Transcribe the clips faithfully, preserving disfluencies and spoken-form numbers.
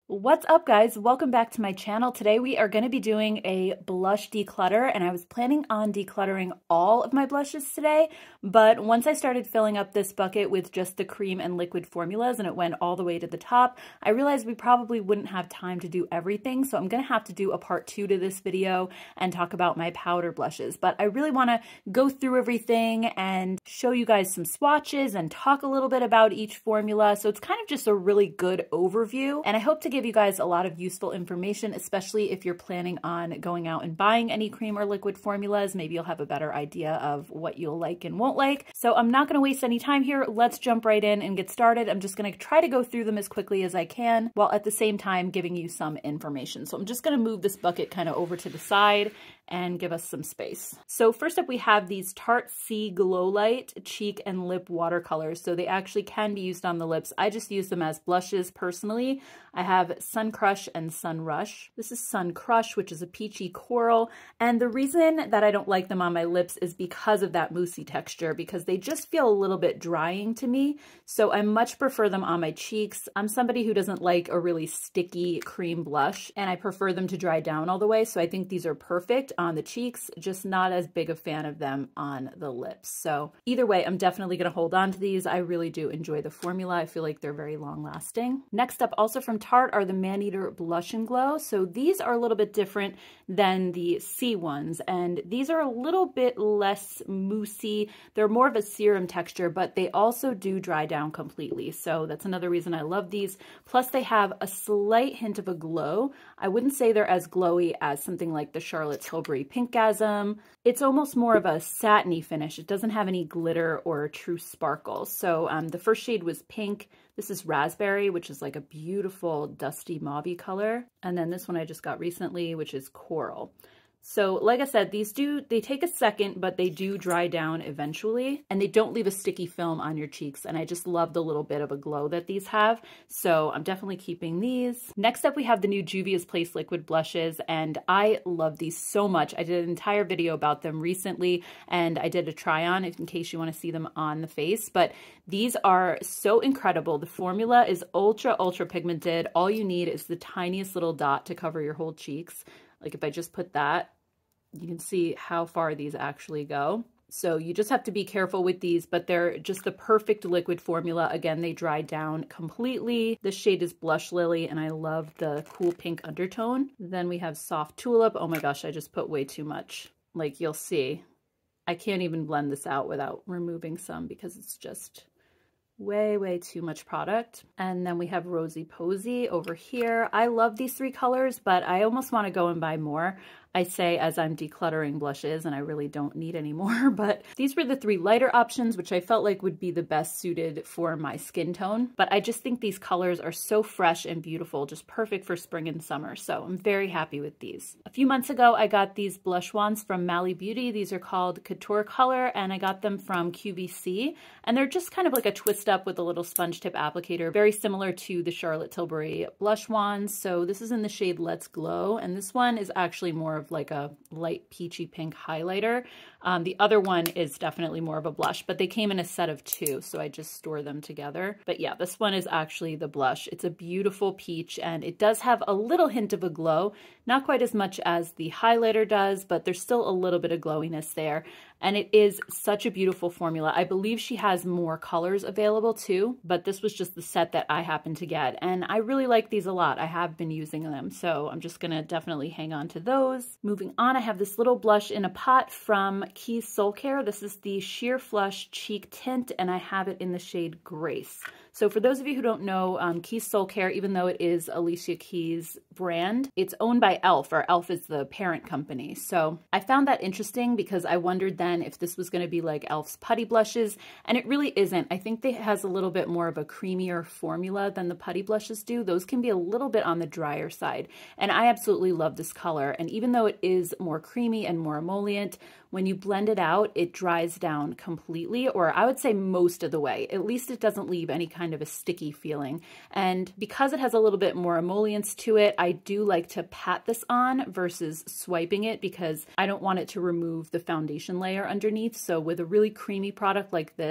What's up, guys? Welcome back to my channel. Today we are going to be doing a blush declutter, and I was planning on decluttering all of my blushes today, but once I started filling up this bucket with just the cream and liquid formulas and it went all the way to the top, I realized we probably wouldn't have time to do everything, so I'm going to have to do a part two to this video and talk about my powder blushes. But I really want to go through everything and show you guys some swatches and talk a little bit about each formula, so it's kind of just a really good overview, and I hope to give you guys a lot of useful information, especially if you're planning on going out and buying any cream or liquid formulas. Maybe you'll have a better idea of what you'll like and won't like. So I'm not going to waste any time here. Let's jump right in and get started. I'm just going to try to go through them as quickly as I can while at the same time giving you some information. So I'm just going to move this bucket kind of over to the side and give us some space. So first up, we have these Tarte C Glow Light cheek and lip watercolors. So they actually can be used on the lips. I just use them as blushes personally. I have Sun Crush and Sun Rush. This is Sun Crush, which is a peachy coral. And the reason that I don't like them on my lips is because of that moussey texture, because they just feel a little bit drying to me. So I much prefer them on my cheeks. I'm somebody who doesn't like a really sticky cream blush, and I prefer them to dry down all the way. So I think these are perfect on the cheeks, just not as big a fan of them on the lips. So either way, I'm definitely going to hold on to these. I really do enjoy the formula. I feel like they're very long lasting. Next up, also from Tarte, are the Maneater Blush and Glow. So these are a little bit different than the C ones, and these are a little bit less moussey. They're more of a serum texture, but they also do dry down completely. So that's another reason I love these. Plus they have a slight hint of a glow. I wouldn't say they're as glowy as something like the Charlotte Tilbury Pinkgasm. It's almost more of a satiny finish. It doesn't have any glitter or true sparkle. So um, the first shade was pink. This is raspberry, which is like a beautiful dusty mauvey color. And then this one I just got recently, which is coral. So like I said, these do, they take a second, but they do dry down eventually, and they don't leave a sticky film on your cheeks. And I just love the little bit of a glow that these have. So I'm definitely keeping these. Next up, we have the new Juvia's Place liquid blushes, and I love these so much. I did an entire video about them recently, and I did a try on in case you want to see them on the face, but these are so incredible. The formula is ultra, ultra pigmented. All you need is the tiniest little dot to cover your whole cheeks. Like if I just put that, you can see how far these actually go. So you just have to be careful with these, but they're just the perfect liquid formula. Again, they dry down completely. This shade is Blush Lily, and I love the cool pink undertone. Then we have Soft Tulip. Oh my gosh, I just put way too much. Like you'll see, I can't even blend this out without removing some because it's just way, way too much product. And then we have Rosy Posy over here. I love these three colors, but I almost want to go and buy more. I say as I'm decluttering blushes, and I really don't need any more, but these were the three lighter options, which I felt like would be the best suited for my skin tone. But I just think these colors are so fresh and beautiful, just perfect for spring and summer. So I'm very happy with these. A few months ago, I got these blush wands from Mally Beauty. These are called Couture Color, and I got them from Q V C. And they're just kind of like a twist up with a little sponge tip applicator, very similar to the Charlotte Tilbury blush wands. So this is in the shade Let's Glow, and this one is actually more of like a light peachy pink highlighter. Um, the other one is definitely more of a blush, but they came in a set of two, so I just store them together. But yeah, this one is actually the blush. It's a beautiful peach, and it does have a little hint of a glow, not quite as much as the highlighter does, but there's still a little bit of glowiness there. And it is such a beautiful formula. I believe she has more colors available too, but this was just the set that I happened to get. And I really like these a lot. I have been using them, so I'm just gonna definitely hang on to those. Moving on, I have this little blush in a pot from Keys Soul Care. This is the Sheer Flush Cheek Tint, and I have it in the shade Grace. So for those of you who don't know, um, Keys Soul Care, even though it is Alicia Keys' brand, it's owned by e l f, or e l f is the parent company. So I found that interesting because I wondered then if this was going to be like e l f's putty blushes, and it really isn't. I think it has a little bit more of a creamier formula than the putty blushes do. Those can be a little bit on the drier side, and I absolutely love this color. And even though it is more creamy and more emollient, when you blend it out, it dries down completely, or I would say most of the way. At least it doesn't leave any kind of a sticky feeling. And because it has a little bit more emollients to it, I do like to pat this on versus swiping it because I don't want it to remove the foundation layer underneath. So with a really creamy product like this,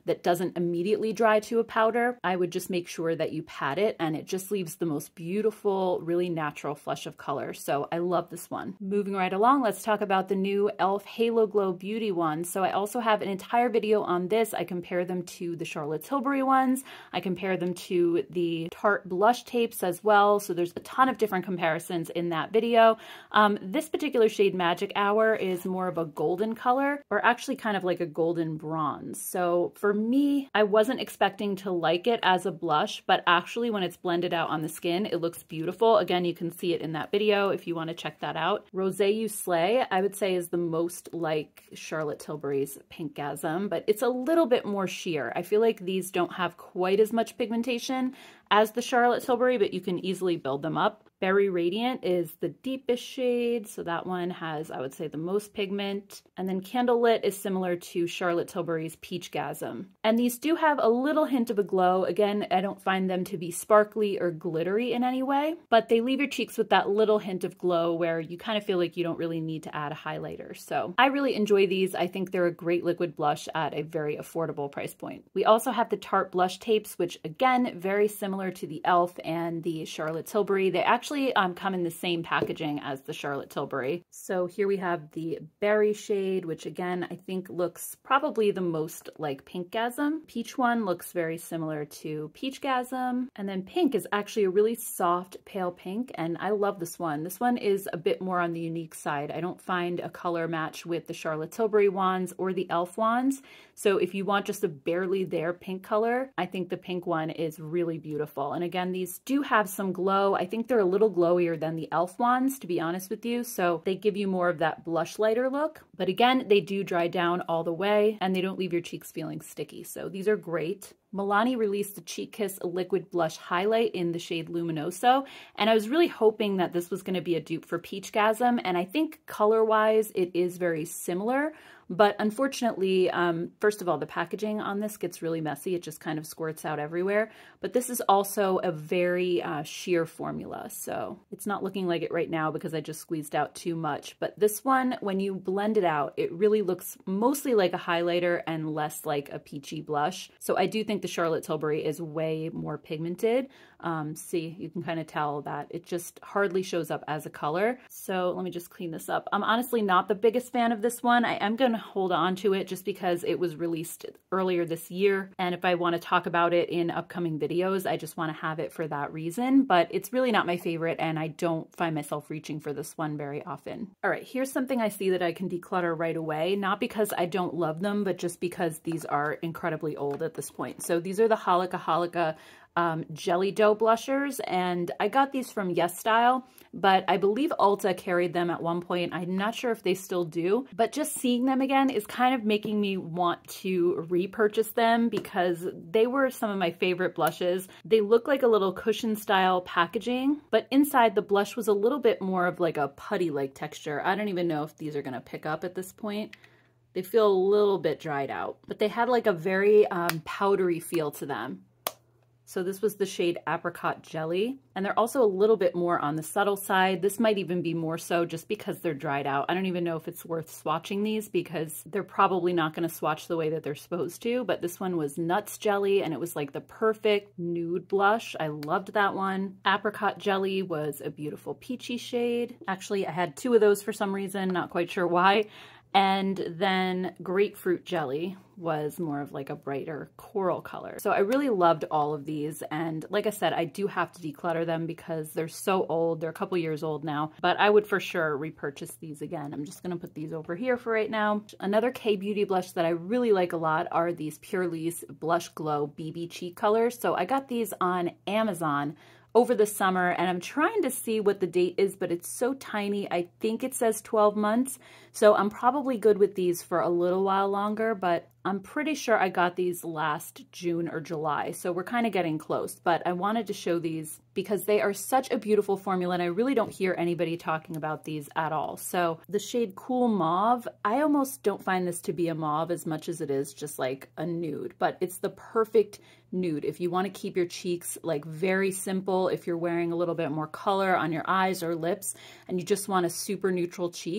that doesn't immediately dry to a powder, I would just make sure that you pat it, and it just leaves the most beautiful, really natural flush of color. So I love this one. Moving right along, let's talk about the new e l f Halo Glow Beauty ones. So I also have an entire video on this. I compare them to the Charlotte Tilbury ones. I compare them to the Tarte blush tapes as well. So there's a ton of different comparisons in that video. Um, this particular shade, Magic Hour, is more of a golden color, or actually kind of like a golden bronze. So for me, I wasn't expecting to like it as a blush, but actually when it's blended out on the skin, it looks beautiful. Again, you can see it in that video if you want to check that out. Rosé You Slay, I would say, is the most like Charlotte Tilbury's Pinkgasm, but it's a little bit more sheer. I feel like these don't have quite as much pigmentation as the Charlotte Tilbury, but you can easily build them up. Berry Radiant is the deepest shade, so that one has, I would say, the most pigment. And then Candlelit is similar to Charlotte Tilbury's Peachgasm. And these do have a little hint of a glow. Again, I don't find them to be sparkly or glittery in any way, but they leave your cheeks with that little hint of glow where you kind of feel like you don't really need to add a highlighter. So I really enjoy these. I think they're a great liquid blush at a very affordable price point. We also have the Tarte blush tapes, which again, very similar to the e l f and the Charlotte Tilbury. They actually Actually, um, come in the same packaging as the Charlotte Tilbury. So here we have the berry shade, which again, I think looks probably the most like Pinkgasm. Peach one looks very similar to Peachgasm. And then pink is actually a really soft pale pink, and I love this one. This one is a bit more on the unique side. I don't find a color match with the Charlotte Tilbury wands or the e l f wands. So if you want just a barely there pink color, I think the pink one is really beautiful. And again, these do have some glow. I think they're a little glowier than the e l f wands, to be honest with you. So they give you more of that blush lighter look. But again, they do dry down all the way and they don't leave your cheeks feeling sticky. So these are great. Milani released the Cheek Kiss Liquid Blush Highlight in the shade Luminoso, and I was really hoping that this was going to be a dupe for Peachgasm, and I think color-wise it is very similar, but unfortunately, um, first of all, the packaging on this gets really messy. It just kind of squirts out everywhere, but this is also a very uh, sheer formula, so it's not looking like it right now because I just squeezed out too much, but this one, when you blend it out, it really looks mostly like a highlighter and less like a peachy blush, so I do think the Charlotte Tilbury is way more pigmented. Um, see, you can kind of tell that it just hardly shows up as a color. So let me just clean this up. I'm honestly not the biggest fan of this one. I am going to hold on to it just because it was released earlier this year. And if I want to talk about it in upcoming videos, I just want to have it for that reason. But it's really not my favorite, and I don't find myself reaching for this one very often. All right, here's something I see that I can declutter right away. Not because I don't love them, but just because these are incredibly old at this point. So these are the Holika Holika Um, Jelly Dough blushers, and I got these from Yes Style, but I believe Ulta carried them at one point. I'm not sure if they still do, but just seeing them again is kind of making me want to repurchase them because they were some of my favorite blushes. They look like a little cushion style packaging, but inside the blush was a little bit more of like a putty-like texture. I don't even know if these are going to pick up at this point. They feel a little bit dried out, but they had like a very um, powdery feel to them. So this was the shade Apricot Jelly, and they're also a little bit more on the subtle side. This might even be more so just because they're dried out. I don't even know if it's worth swatching these because they're probably not going to swatch the way that they're supposed to, but this one was Nuts Jelly, and it was like the perfect nude blush. I loved that one. Apricot Jelly was a beautiful peachy shade. Actually, I had two of those for some reason, not quite sure why. And then Grapefruit Jelly was more of like a brighter coral color. So I really loved all of these. And like I said, I do have to declutter them because they're so old. They're a couple years old now, but I would for sure repurchase these again. I'm just going to put these over here for right now. Another K-Beauty blush that I really like a lot are these Purlisse Blush Glow B B Cheek colors. So I got these on Amazon over the summer, and I'm trying to see what the date is, but it's so tiny. I think it says twelve months, so I'm probably good with these for a little while longer, but I'm pretty sure I got these last June or July, so we're kind of getting close, but I wanted to show these because they are such a beautiful formula, and I really don't hear anybody talking about these at all. So the shade Cool Mauve, I almost don't find this to be a mauve as much as it is just like a nude, but it's the perfect nude if you want to keep your cheeks like very simple, if you're wearing a little bit more color on your eyes or lips and you just want a super neutral cheek.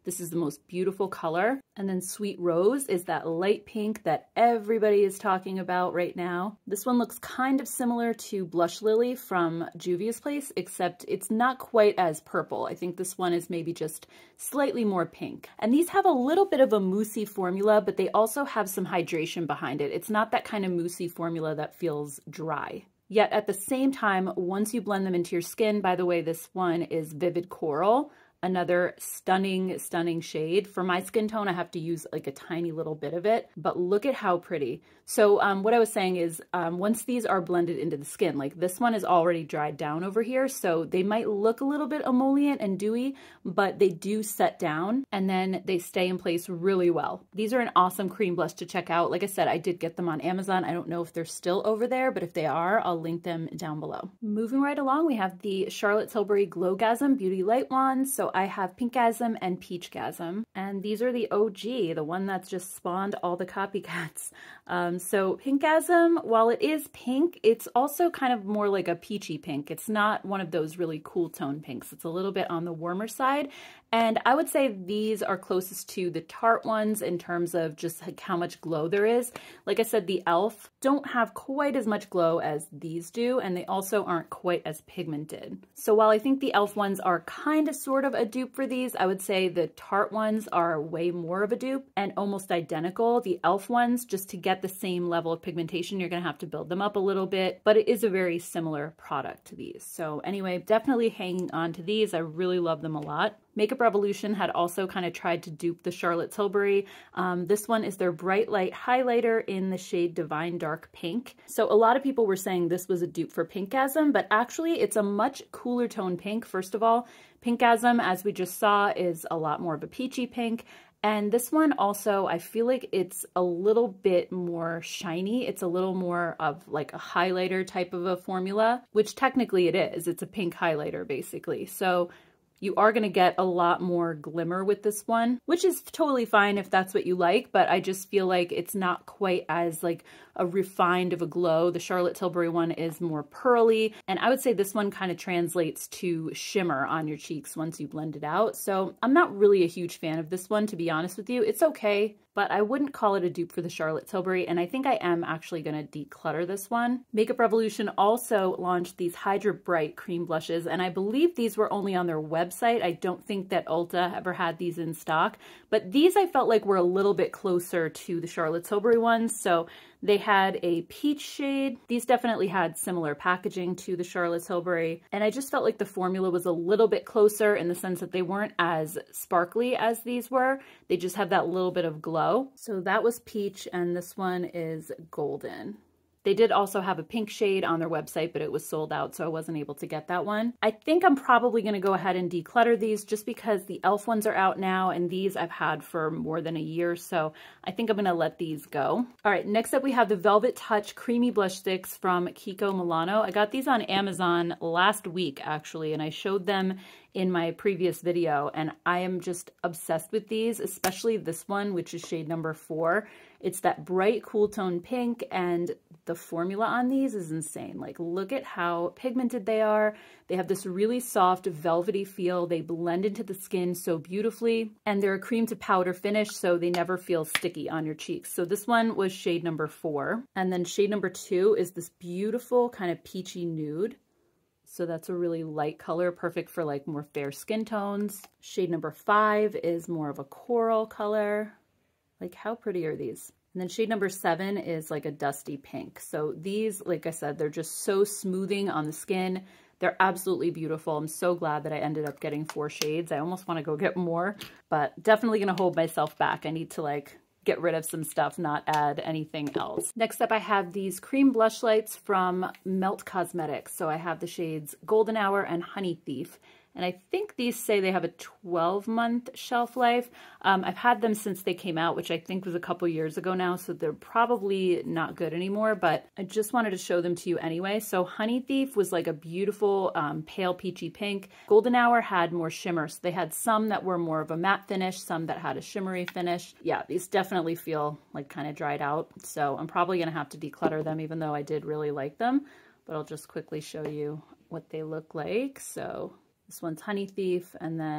This is the most beautiful color. And then Sweet Rose is that light pink that everybody is talking about right now. This one looks kind of similar to Blush Lily from Juvia's Place, except it's not quite as purple. I think this one is maybe just slightly more pink. And these have a little bit of a moussey formula, but they also have some hydration behind it. It's not that kind of moussey formula that feels dry. Yet at the same time, once you blend them into your skin, by the way, this one is Vivid Coral, another stunning, stunning shade. For my skin tone, I have to use like a tiny little bit of it, but look at how pretty. So um, what I was saying is um, once these are blended into the skin, like this one is already dried down over here, so they might look a little bit emollient and dewy, but they do set down and then they stay in place really well. These are an awesome cream blush to check out. Like I said, I did get them on Amazon. I don't know if they're still over there, but if they are, I'll link them down below. Moving right along, we have the Charlotte Tilbury Glowgasm Beauty Light Wand. So I have Pinkgasm and Peachgasm, and these are the O G, the one that's just spawned all the copycats. Um, so Pinkgasm, while it is pink, it's also kind of more like a peachy pink. It's not one of those really cool tone pinks. It's a little bit on the warmer side. And I would say these are closest to the Tarte ones in terms of just like how much glow there is. Like I said, the e l f don't have quite as much glow as these do, and they also aren't quite as pigmented. So while I think the e l f ones are kind of sort of a dupe for these, I would say the Tarte ones are way more of a dupe and almost identical. The e l f ones, just to get the same level of pigmentation, you're going to have to build them up a little bit, but it is a very similar product to these. So anyway, definitely hanging on to these. I really love them a lot. Makeup Revolution had also kind of tried to dupe the Charlotte Tilbury. Um, this one is their Bright Light Highlighter in the shade Divine Dark Pink. So a lot of people were saying this was a dupe for Pinkgasm, but actually it's a much cooler tone pink. First of all, Pinkgasm, as we just saw, is a lot more of a peachy pink. And this one also, I feel like it's a little bit more shiny. It's a little more of like a highlighter type of a formula, which technically it is. It's a pink highlighter basically. So you are going to get a lot more glimmer with this one, which is totally fine if that's what you like, but I just feel like it's not quite as like a refined of a glow. The Charlotte Tilbury one is more pearly, and I would say this one kind of translates to shimmer on your cheeks once you blend it out. So I'm not really a huge fan of this one, to be honest with you. It's okay, but I wouldn't call it a dupe for the Charlotte Tilbury, and I think I am actually going to declutter this one. Makeup Revolution also launched these Hydra Bright cream blushes, and I believe these were only on their website. I don't think that Ulta ever had these in stock, but these I felt like were a little bit closer to the Charlotte Tilbury ones. So they had a peach shade. These definitely had similar packaging to the Charlotte Tilbury, and I just felt like the formula was a little bit closer in the sense that they weren't as sparkly as these were. They just have that little bit of glow. So that was peach, and this one is golden. They did also have a pink shade on their website, but it was sold out, so I wasn't able to get that one. I think I'm probably going to go ahead and declutter these just because the e l f ones are out now, and these I've had for more than a year, so I think I'm going to let these go. All right, next up we have the Velvet Touch Creamy Blush Sticks from Kiko Milano. I got these on Amazon last week, actually, and I showed them in my previous video, and I am just obsessed with these, especially this one, which is shade number four. It's that bright cool tone pink, and the formula on these is insane. Like, look at how pigmented they are. They have this really soft velvety feel. They blend into the skin so beautifully, and they're a cream to powder finish, so they never feel sticky on your cheeks. So this one was shade number four, and then shade number two is this beautiful kind of peachy nude. So that's a really light color, perfect for like more fair skin tones. Shade number five is more of a coral color. Like, how pretty are these? And then shade number seven is like a dusty pink. So these, like I said, they're just so smoothing on the skin. They're absolutely beautiful. I'm so glad that I ended up getting four shades. I almost want to go get more, but definitely going to hold myself back. I need to like get rid of some stuff, not add anything else. Next up, I have these cream blush lights from Melt Cosmetics. So I have the shades Golden Hour and Honey Thief. And I think these say they have a twelve month shelf life. Um, I've had them since they came out, which I think was a couple years ago now, so they're probably not good anymore, but I just wanted to show them to you anyway. So Honey Thief was like a beautiful um, pale peachy pink. Golden Hour had more shimmer, so they had some that were more of a matte finish, some that had a shimmery finish. Yeah, these definitely feel like kind of dried out, so I'm probably gonna have to declutter them, even though I did really like them, but I'll just quickly show you what they look like. So this one's Honey Thief, and then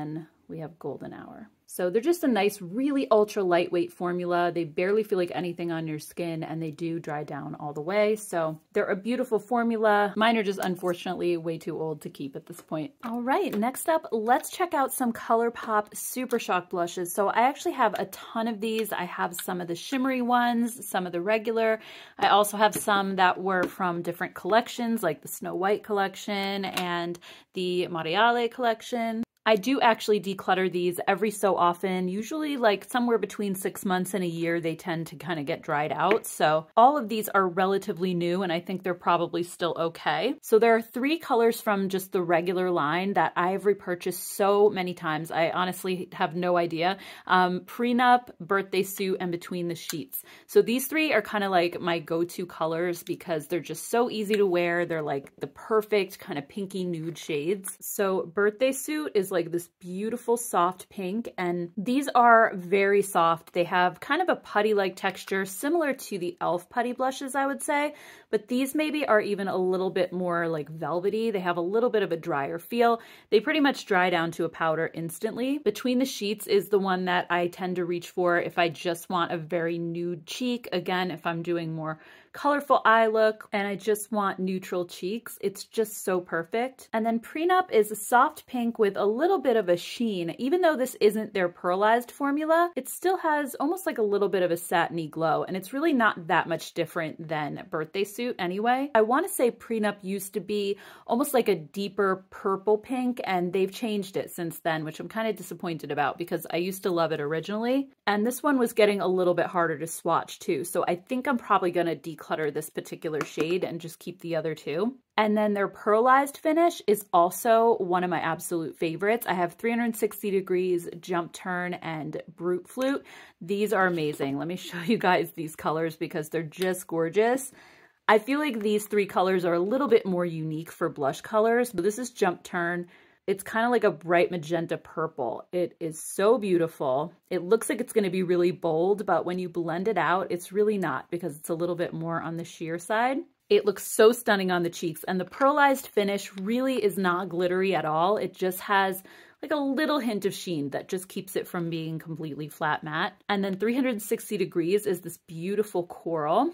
we have Golden Hour. So they're just a nice, really ultra lightweight formula. They barely feel like anything on your skin, and they do dry down all the way. So they're a beautiful formula. Mine are just unfortunately way too old to keep at this point. All right, next up, let's check out some ColourPop Super Shock blushes. So I actually have a ton of these. I have some of the shimmery ones, some of the regular. I also have some that were from different collections, like the Snow White collection and the Mariale collection. I do actually declutter these every so often, usually like somewhere between six months and a year. They tend to kind of get dried out. So all of these are relatively new, and I think they're probably still okay. So there are three colors from just the regular line that I've repurchased so many times. I honestly have no idea. Um, Prenup, Birthday Suit, and Between the Sheets. So these three are kind of like my go-to colors because they're just so easy to wear. They're like the perfect kind of pinky nude shades. So Birthday Suit is like this beautiful soft pink, and these are very soft. They have kind of a putty-like texture similar to the e l f putty blushes, I would say, but these maybe are even a little bit more like velvety. They have a little bit of a drier feel. They pretty much dry down to a powder instantly. Between the Sheets is the one that I tend to reach for if I just want a very nude cheek. Again, if I'm doing more colorful eye look and I just want neutral cheeks, it's just so perfect. And then Prenup is a soft pink with a little bit of a sheen. Even though this isn't their pearlized formula, it still has almost like a little bit of a satiny glow, and it's really not that much different than Birthday Suit anyway. I want to say Prenup used to be almost like a deeper purple pink, and they've changed it since then, which I'm kind of disappointed about because I used to love it originally. And this one was getting a little bit harder to swatch too, so I think I'm probably going to declutter this particular shade and just keep the other two. And then their pearlized finish is also one of my absolute favorites. I have three hundred sixty degrees, Jump Turn, and Brute Flute. These are amazing. Let me show you guys these colors because they're just gorgeous. I feel like these three colors are a little bit more unique for blush colors, but this is Jump Turn. It's kind of like a bright magenta purple. It is so beautiful. It looks like it's going to be really bold, but when you blend it out, it's really not because it's a little bit more on the sheer side. It looks so stunning on the cheeks, and the pearlized finish really is not glittery at all. It just has like a little hint of sheen that just keeps it from being completely flat matte. And then three hundred sixty degrees is this beautiful coral.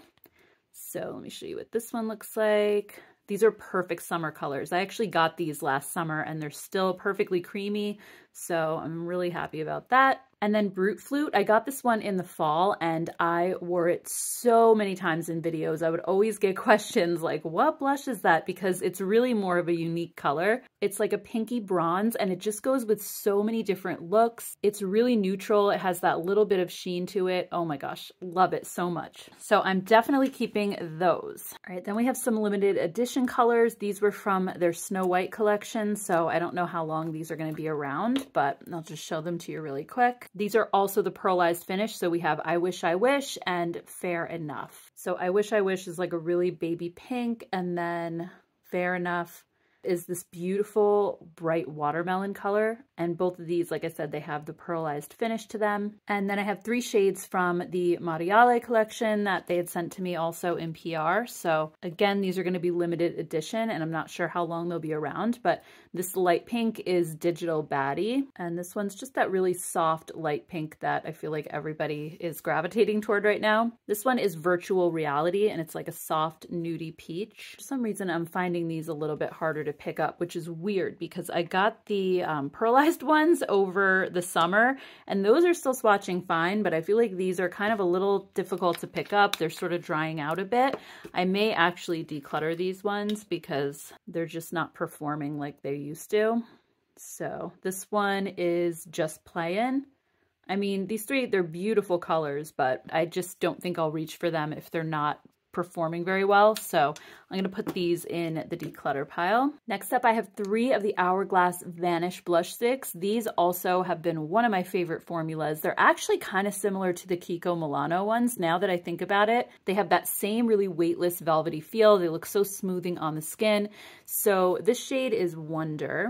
So let me show you what this one looks like. These are perfect summer colors. I actually got these last summer and they're still perfectly creamy, so I'm really happy about that. And then Brute Flute, I got this one in the fall and I wore it so many times in videos. I would always get questions like, what blush is that? Because it's really more of a unique color. It's like a pinky bronze and it just goes with so many different looks. It's really neutral. It has that little bit of sheen to it. Oh my gosh, love it so much. So I'm definitely keeping those. All right, then we have some limited edition colors. These were from their Snow White collection, so I don't know how long these are going to be around, but I'll just show them to you really quick. These are also the pearlized finish. So we have I Wish I Wish and Fair Enough. So I Wish I Wish is like a really baby pink, and then Fair Enough is this beautiful bright watermelon color. And both of these, like I said, they have the pearlized finish to them. And then I have three shades from the Mariale collection that they had sent to me also in P R. So again, these are going to be limited edition and I'm not sure how long they'll be around, but this light pink is Digital Baddie. And this one's just that really soft light pink that I feel like everybody is gravitating toward right now. This one is Virtual Reality and it's like a soft nudie peach. For some reason, I'm finding these a little bit harder to pick up, which is weird because I got the um, pearlized ones over the summer and those are still swatching fine, but I feel like these are kind of a little difficult to pick up. They're sort of drying out a bit. I may actually declutter these ones because they're just not performing like they used to. So this one is Just Playin'. I mean, these three, they're beautiful colors, but I just don't think I'll reach for them if they're not performing very well. So I'm going to put these in the declutter pile. Next up, I have three of the Hourglass Vanish blush sticks. These also have been one of my favorite formulas. They're actually kind of similar to the Kiko Milano ones. Now that I think about it, they have that same really weightless velvety feel. They look so smoothing on the skin. So this shade is Wonder.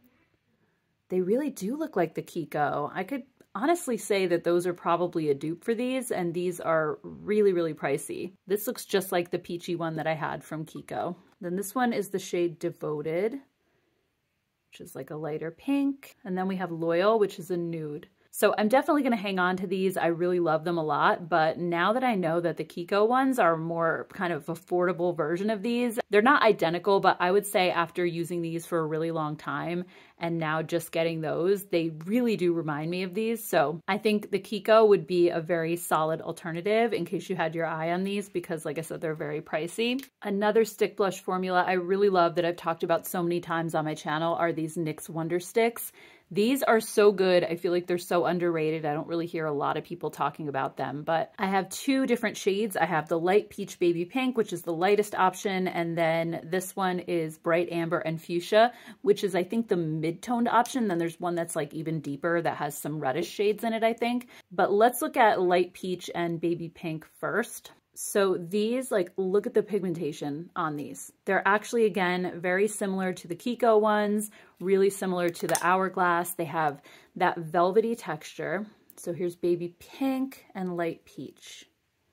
They really do look like the Kiko. I could honestly say that those are probably a dupe for these, and these are really, really pricey. This looks just like the peachy one that I had from Kiko. Then this one is the shade Devoted. which is like a lighter pink. And then we have Loyal, which is a nude. So I'm definitely going to hang on to these. I really love them a lot, but now that I know that the Kiko ones are more kind of affordable version of these, they're not identical, but I would say after using these for a really long time and now just getting those, they really do remind me of these. So I think the Kiko would be a very solid alternative in case you had your eye on these, because like I said, they're very pricey. Another stick blush formula I really love that I've talked about so many times on my channel are these N Y X Wonder Sticks. These are so good. I feel like they're so underrated. I don't really hear a lot of people talking about them, but I have two different shades. I have the light peach baby pink, which is the lightest option. And then this one is bright amber and fuchsia, which is I think the mid-toned option. Then there's one that's like even deeper that has some reddish shades in it, I think. But let's look at light peach and baby pink first. So these, like, look at the pigmentation on these. They're actually, again, very similar to the Kiko ones, really similar to the Hourglass. They have that velvety texture. So here's baby pink and light peach.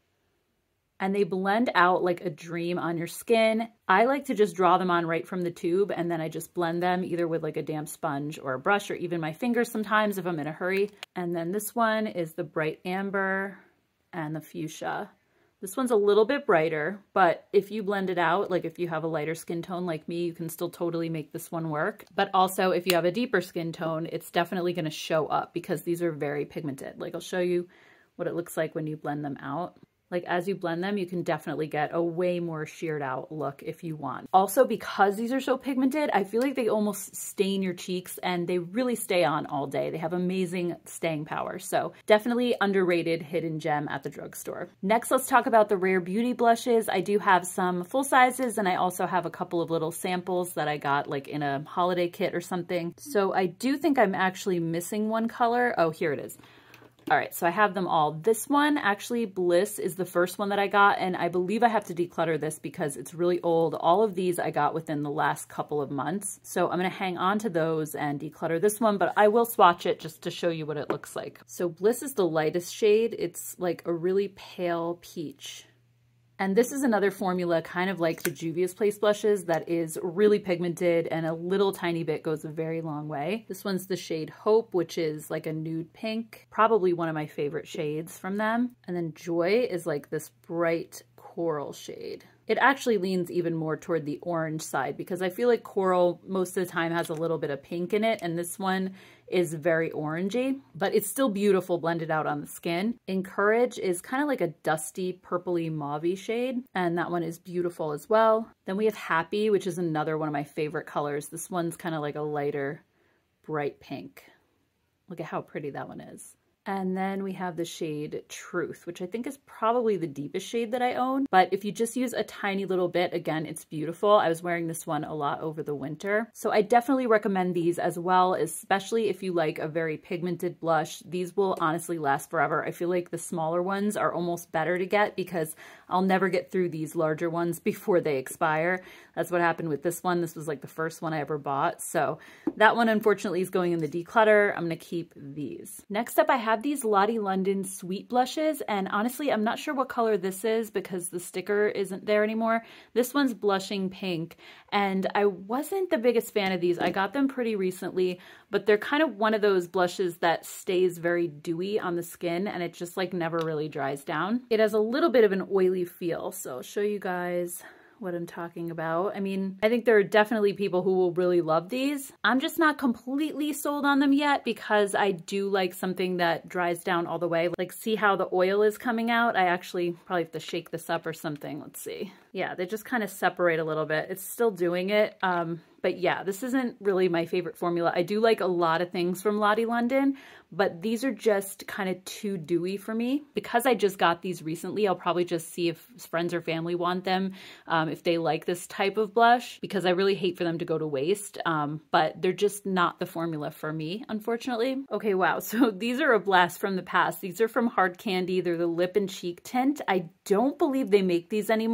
And they blend out like a dream on your skin. I like to just draw them on right from the tube, and then I just blend them either with like a damp sponge or a brush or even my fingers sometimes if I'm in a hurry. And then this one is the bright amber and the fuchsia. This one's a little bit brighter, but if you blend it out, like if you have a lighter skin tone like me, you can still totally make this one work. But also if you have a deeper skin tone, it's definitely gonna show up because these are very pigmented. Like I'll show you what it looks like when you blend them out. Like as you blend them, you can definitely get a way more sheared out look if you want. Also, because these are so pigmented, I feel like they almost stain your cheeks and they really stay on all day. They have amazing staying power. So definitely underrated hidden gem at the drugstore. Next, let's talk about the Rare Beauty blushes. I do have some full sizes and I also have a couple of little samples that I got like in a holiday kit or something. So I do think I'm actually missing one color. Oh, here it is. All right, so I have them all. This one, actually, Bliss is the first one that I got, and I believe I have to declutter this because it's really old. All of these I got within the last couple of months. So I'm gonna hang on to those and declutter this one, but I will swatch it just to show you what it looks like. So Bliss is the lightest shade. It's like a really pale peach. And this is another formula kind of like the Juvia's Place blushes that is really pigmented and a little tiny bit goes a very long way. This one's the shade Hope, which is like a nude pink, probably one of my favorite shades from them. And then Joy is like this bright coral shade. It actually leans even more toward the orange side because I feel like coral most of the time has a little bit of pink in it, and this one is very orangey, but it's still beautiful blended out on the skin. Encourage is kind of like a dusty purpley mauvey shade, and that one is beautiful as well. Then we have Happy, which is another one of my favorite colors. This one's kind of like a lighter bright pink. Look at how pretty that one is. And then we have the shade Truth, which I think is probably the deepest shade that I own. But if you just use a tiny little bit, again, it's beautiful. I was wearing this one a lot over the winter. So I definitely recommend these as well, especially if you like a very pigmented blush. These will honestly last forever. I feel like the smaller ones are almost better to get because I'll never get through these larger ones before they expire. That's what happened with this one. This was like the first one I ever bought. So that one unfortunately is going in the declutter. I'm gonna keep these. Next up, I have these Lottie London Sweet Blushes, and honestly, I'm not sure what color this is because the sticker isn't there anymore. This one's blushing pink, and I wasn't the biggest fan of these. I got them pretty recently, but they're kind of one of those blushes that stays very dewy on the skin, and it just like never really dries down. It has a little bit of an oily feel, so I'll show you guys what I'm talking about. I mean, I think there are definitely people who will really love these. I'm just not completely sold on them yet because I do like something that dries down all the way. Like, see how the oil is coming out? I actually probably have to shake this up or something. Let's see. Yeah, they just kind of separate a little bit. It's still doing it. Um, but yeah, this isn't really my favorite formula. I do like a lot of things from Lottie London, but these are just kind of too dewy for me. Because I just got these recently, I'll probably just see if friends or family want them, um, if they like this type of blush, because I really hate for them to go to waste, um, but they're just not the formula for me, unfortunately. Okay, wow, so these are a blast from the past. These are from Hard Candy. They're the lip and cheek tint. I don't believe they make these anymore. I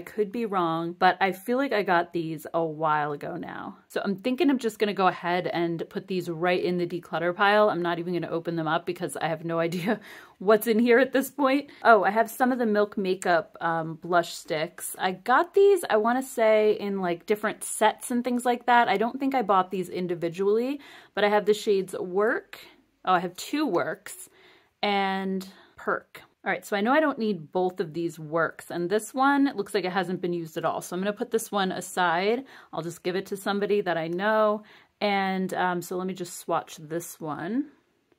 could be wrong, but I feel like I got these a while ago now. So I'm thinking I'm just gonna go ahead and put these right in the declutter pile. I'm not even gonna open them up because I have no idea what's in here at this point. Oh, I have some of the Milk Makeup um, blush sticks. I got these, I wanna say, in like different sets and things like that. I don't think I bought these individually, but I have the shades Work. Oh, I have two Works and Perk. All right, so I know I don't need both of these Works, and this one looks like it hasn't been used at all. So I'm gonna put this one aside. I'll just give it to somebody that I know. And um, so let me just swatch this one.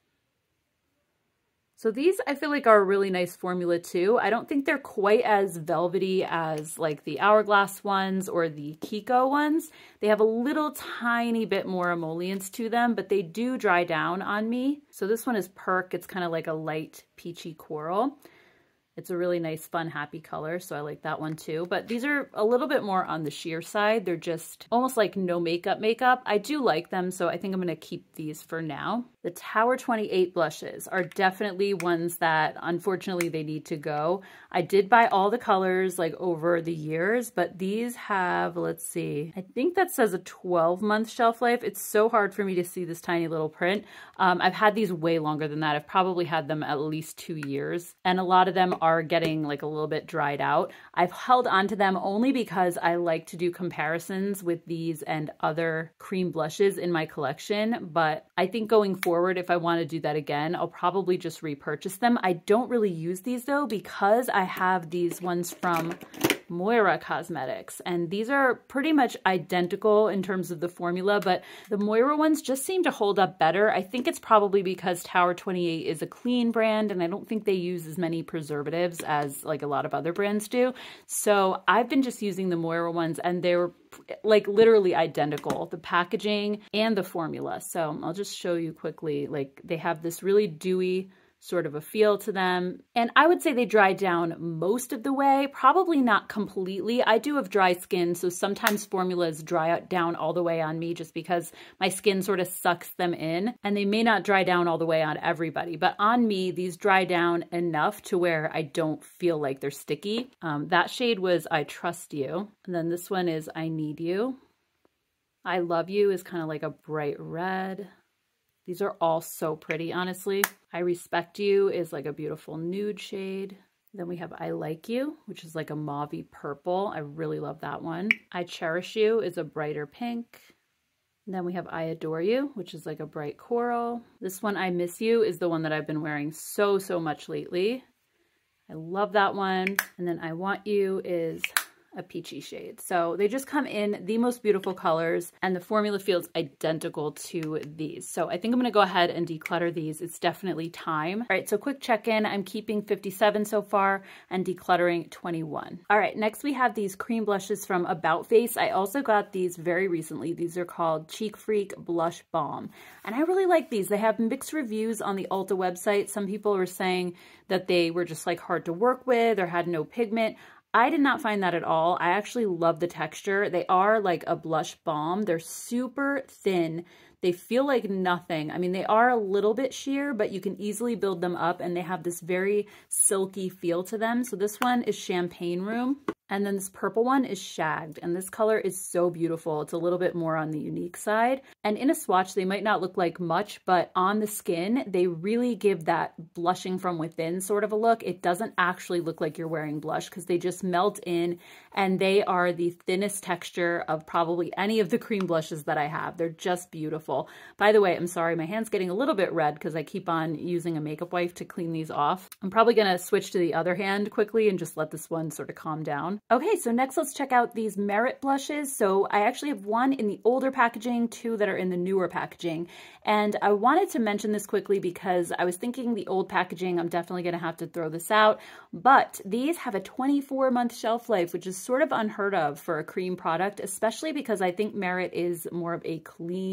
So these I feel like are a really nice formula too. I don't think they're quite as velvety as like the Hourglass ones or the Kiko ones. They have a little tiny bit more emollients to them, but they do dry down on me. So this one is Perk. It's kind of like a light peachy coral. It's a really nice, fun, happy color, so I like that one too. But these are a little bit more on the sheer side. They're just almost like no makeup makeup. I do like them, so I think I'm gonna keep these for now. The Tower twenty-eight blushes are definitely ones that, unfortunately, they need to go. I did buy all the colors like over the years, but these have, let's see, I think that says a twelve month shelf life. It's so hard for me to see this tiny little print. Um, I've had these way longer than that. I've probably had them at least two years, and a lot of them are are getting like a little bit dried out. I've held on to them only because I like to do comparisons with these and other cream blushes in my collection, but I think going forward, if I want to do that again, I'll probably just repurchase them. I don't really use these though because I have these ones from Moira Cosmetics, and these are pretty much identical in terms of the formula, but the Moira ones just seem to hold up better. I think it's probably because Tower twenty-eight is a clean brand, and I don't think they use as many preservatives as like a lot of other brands do. So I've been just using the Moira ones, and they're like literally identical, the packaging and the formula. So I'll just show you quickly. Like they have this really dewy sort of a feel to them. And I would say they dry down most of the way, probably not completely. I do have dry skin, so sometimes formulas dry down all the way on me just because my skin sort of sucks them in, and they may not dry down all the way on everybody, but on me, these dry down enough to where I don't feel like they're sticky. Um, that shade was I Trust You, and then this one is I Need You. I Love You is kind of like a bright red. These are all so pretty, honestly. I Respect You is like a beautiful nude shade. Then we have I Like You, which is like a mauvey purple. I really love that one. I Cherish You is a brighter pink. And then we have I Adore You, which is like a bright coral. This one, I Miss You, is the one that I've been wearing so, so much lately. I love that one. And then I Want You is a peachy shade. So they just come in the most beautiful colors, and the formula feels identical to these. So I think I'm gonna go ahead and declutter these. It's definitely time. All right, so quick check-in. I'm keeping fifty-seven so far and decluttering twenty-one. All right, next we have these cream blushes from About Face. I also got these very recently. These are called Cheek Freak Blush Balm, and I really like these. They have mixed reviews on the Ulta website. Some people were saying that they were just like hard to work with or had no pigment. I did not find that at all. I actually love the texture. They are like a blush balm. They're super thin. They feel like nothing. I mean, they are a little bit sheer, but you can easily build them up, and they have this very silky feel to them. So this one is Champagne Room. And then this purple one is Shagged, and this color is so beautiful. It's a little bit more on the unique side. And in a swatch, they might not look like much, but on the skin, they really give that blushing from within sort of a look. It doesn't actually look like you're wearing blush because they just melt in, and they are the thinnest texture of probably any of the cream blushes that I have. They're just beautiful. By the way, I'm sorry, my hand's getting a little bit red because I keep on using a makeup wipe to clean these off. I'm probably gonna switch to the other hand quickly and just let this one sort of calm down. Okay, so next let's check out these Merit blushes. So I actually have one in the older packaging, two that are in the newer packaging. And I wanted to mention this quickly because I was thinking the old packaging, I'm definitely gonna have to throw this out, but these have a twenty-four month shelf life, which is sort of unheard of for a cream product, especially because I think Merit is more of a clean, quote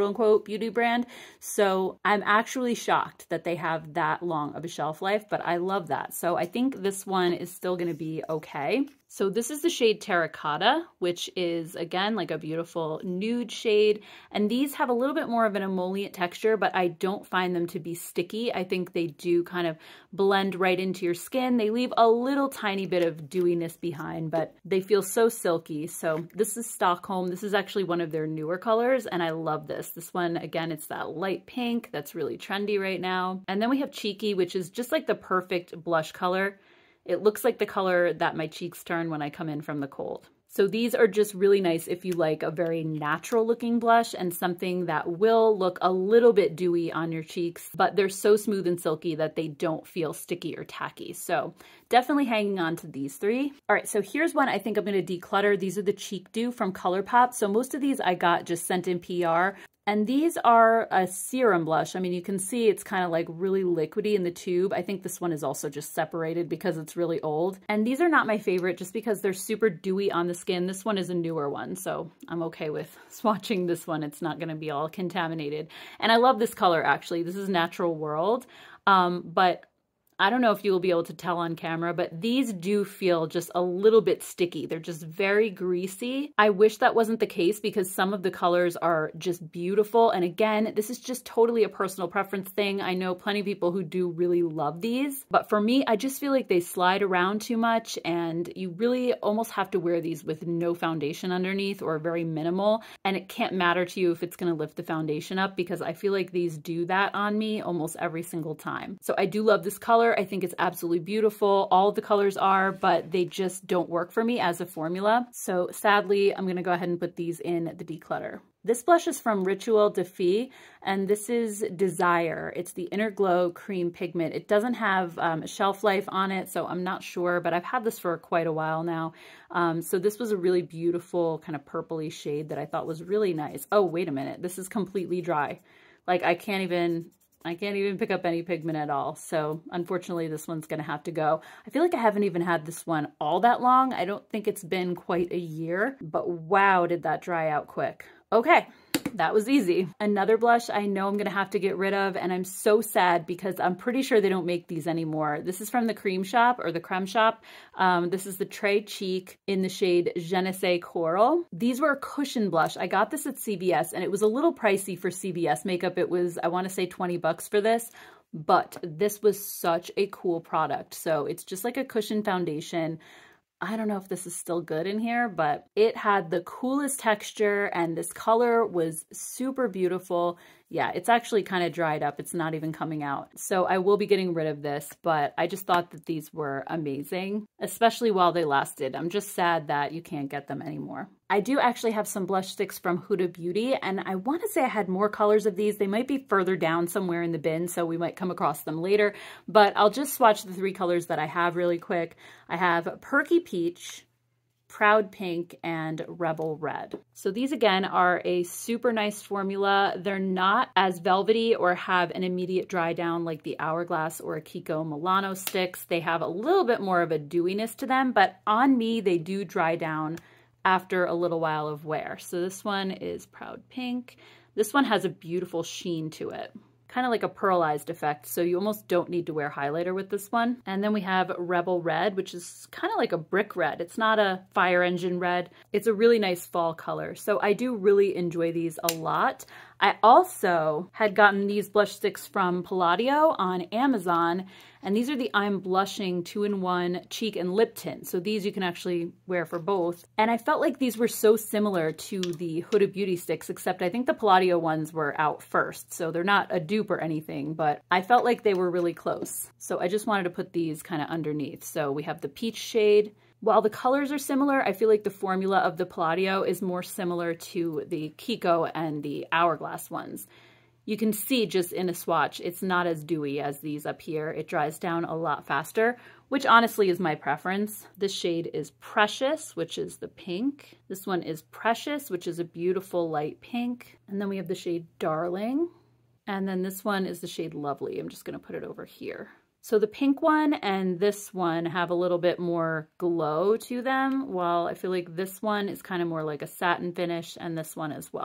unquote beauty brand. So I'm actually shocked that they have that long of a shelf life, but I love that. So I think this one is still going to be okay. So this is the shade Terracotta, which is, again, like a beautiful nude shade. And these have a little bit more of an emollient texture, but I don't find them to be sticky. I think they do kind of blend right into your skin. They leave a little tiny bit of dewiness behind, but they feel so silky. So this is Stockholm. This is actually one of their newer colors, and I love this. This one, again, it's that light pink that's really trendy right now. And then we have Cheeky, which is just like the perfect blush color. It looks like the color that my cheeks turn when I come in from the cold. So these are just really nice if you like a very natural looking blush and something that will look a little bit dewy on your cheeks, but they're so smooth and silky that they don't feel sticky or tacky. So definitely hanging on to these three. All right, so here's one I think I'm gonna declutter. These are the Cheek Dew from ColourPop. So most of these I got just sent in P R. And these are a serum blush. I mean, you can see it's kind of like really liquidy in the tube. I think this one is also just separated because it's really old. And these are not my favorite just because they're super dewy on the skin. This one is a newer one, so I'm okay with swatching this one. It's not gonna be all contaminated. And I love this color, actually. This is Natural World, um, but I don't know if you will be able to tell on camera, but these do feel just a little bit sticky. They're just very greasy. I wish that wasn't the case because some of the colors are just beautiful. And again, this is just totally a personal preference thing. I know plenty of people who do really love these, but for me, I just feel like they slide around too much and you really almost have to wear these with no foundation underneath or very minimal. And it can't matter to you if it's gonna lift the foundation up because I feel like these do that on me almost every single time. So I do love this color. I think it's absolutely beautiful. All the colors are, but they just don't work for me as a formula. So sadly, I'm gonna go ahead and put these in the declutter. This blush is from Ritual de Fille, and this is Desire. It's the Inner Glow Cream Pigment. It doesn't have um, a shelf life on it, so I'm not sure, but I've had this for quite a while now. Um, so this was a really beautiful kind of purpley shade that I thought was really nice. Oh, wait a minute. This is completely dry. Like I can't even... I can't even pick up any pigment at all. So unfortunately, this one's gonna have to go. I feel like I haven't even had this one all that long. I don't think it's been quite a year, but wow, did that dry out quick. Okay, that was easy. Another blush I know I'm gonna have to get rid of, and I'm so sad because I'm pretty sure they don't make these anymore. This is from the Cream Shop or the Creme Shop. Um, this is the Très Cheek in the shade Je ne sais Coral. These were a cushion blush. I got this at C V S and it was a little pricey for C V S makeup. It was, I wanna say twenty bucks for this, but this was such a cool product. So it's just like a cushion foundation. I don't know if this is still good in here, but it had the coolest texture and this color was super beautiful. Yeah, it's actually kind of dried up. It's not even coming out. So I will be getting rid of this, but I just thought that these were amazing, especially while they lasted. I'm just sad that you can't get them anymore. I do actually have some blush sticks from Huda Beauty, and I want to say I had more colors of these. They might be further down somewhere in the bin, so we might come across them later, but I'll just swatch the three colors that I have really quick. I have Perky Peach, Proud Pink, and Rebel Red. So these again are a super nice formula. They're not as velvety or have an immediate dry down like the Hourglass or Kiko Milano sticks. They have a little bit more of a dewiness to them, but on me they do dry down after a little while of wear. So this one is Proud Pink. This one has a beautiful sheen to it, kind of like a pearlized effect, so you almost don't need to wear highlighter with this one. And then we have Rebel Red, which is kind of like a brick red. It's not a fire engine red. It's a really nice fall color. So I do really enjoy these a lot. I also had gotten these blush sticks from Palladio on Amazon, and these are the I'm Blushing two in one cheek and lip tint. So these you can actually wear for both. And I felt like these were so similar to the Huda Beauty sticks, except I think the Palladio ones were out first. So they're not a dupe or anything, but I felt like they were really close. So I just wanted to put these kind of underneath. So we have the peach shade. While the colors are similar, I feel like the formula of the Palladio is more similar to the Kiko and the Hourglass ones. You can see just in a swatch, it's not as dewy as these up here. It dries down a lot faster, which honestly is my preference. This shade is Precious, which is the pink. This one is Precious, which is a beautiful light pink. And then we have the shade Darling. And then this one is the shade Lovely. I'm just gonna put it over here. So the pink one and this one have a little bit more glow to them, while I feel like this one is kind of more like a satin finish, and this one as well.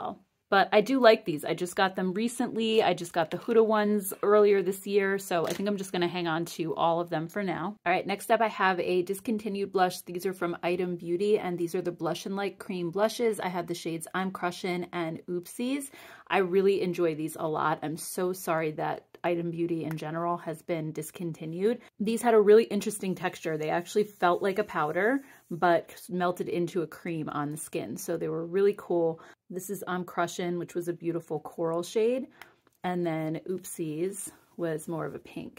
But I do like these. I just got them recently. I just got the Huda ones earlier this year, so I think I'm just gonna hang on to all of them for now. All right, next up I have a discontinued blush. These are from Item Beauty, and these are the Blush and Light Cream blushes. I have the shades I'm Crushin' and Oopsies. I really enjoy these a lot. I'm so sorry that Item Beauty in general has been discontinued. These had a really interesting texture. They actually felt like a powder, but melted into a cream on the skin. So they were really cool. This is I'm Crushin', which was a beautiful coral shade. And then Oopsies was more of a pink.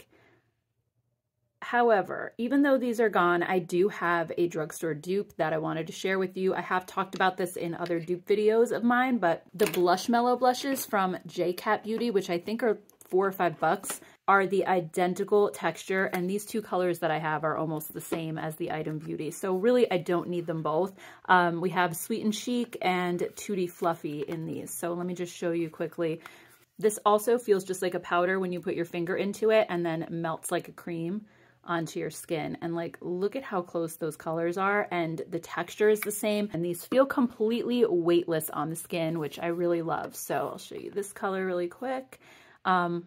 However, even though these are gone, I do have a drugstore dupe that I wanted to share with you. I have talked about this in other dupe videos of mine, but the Blush Mellow blushes from J Cat Beauty, which I think are four or five bucks, are the identical texture, and these two colors that I have are almost the same as the Item Beauty. So really, I don't need them both. Um, we have Sweet and Chic and Tutti Fluffy in these. So let me just show you quickly. This also feels just like a powder when you put your finger into it and then melts like a cream onto your skin. And like, look at how close those colors are, and the texture is the same, and these feel completely weightless on the skin, which I really love. So I'll show you this color really quick. Um,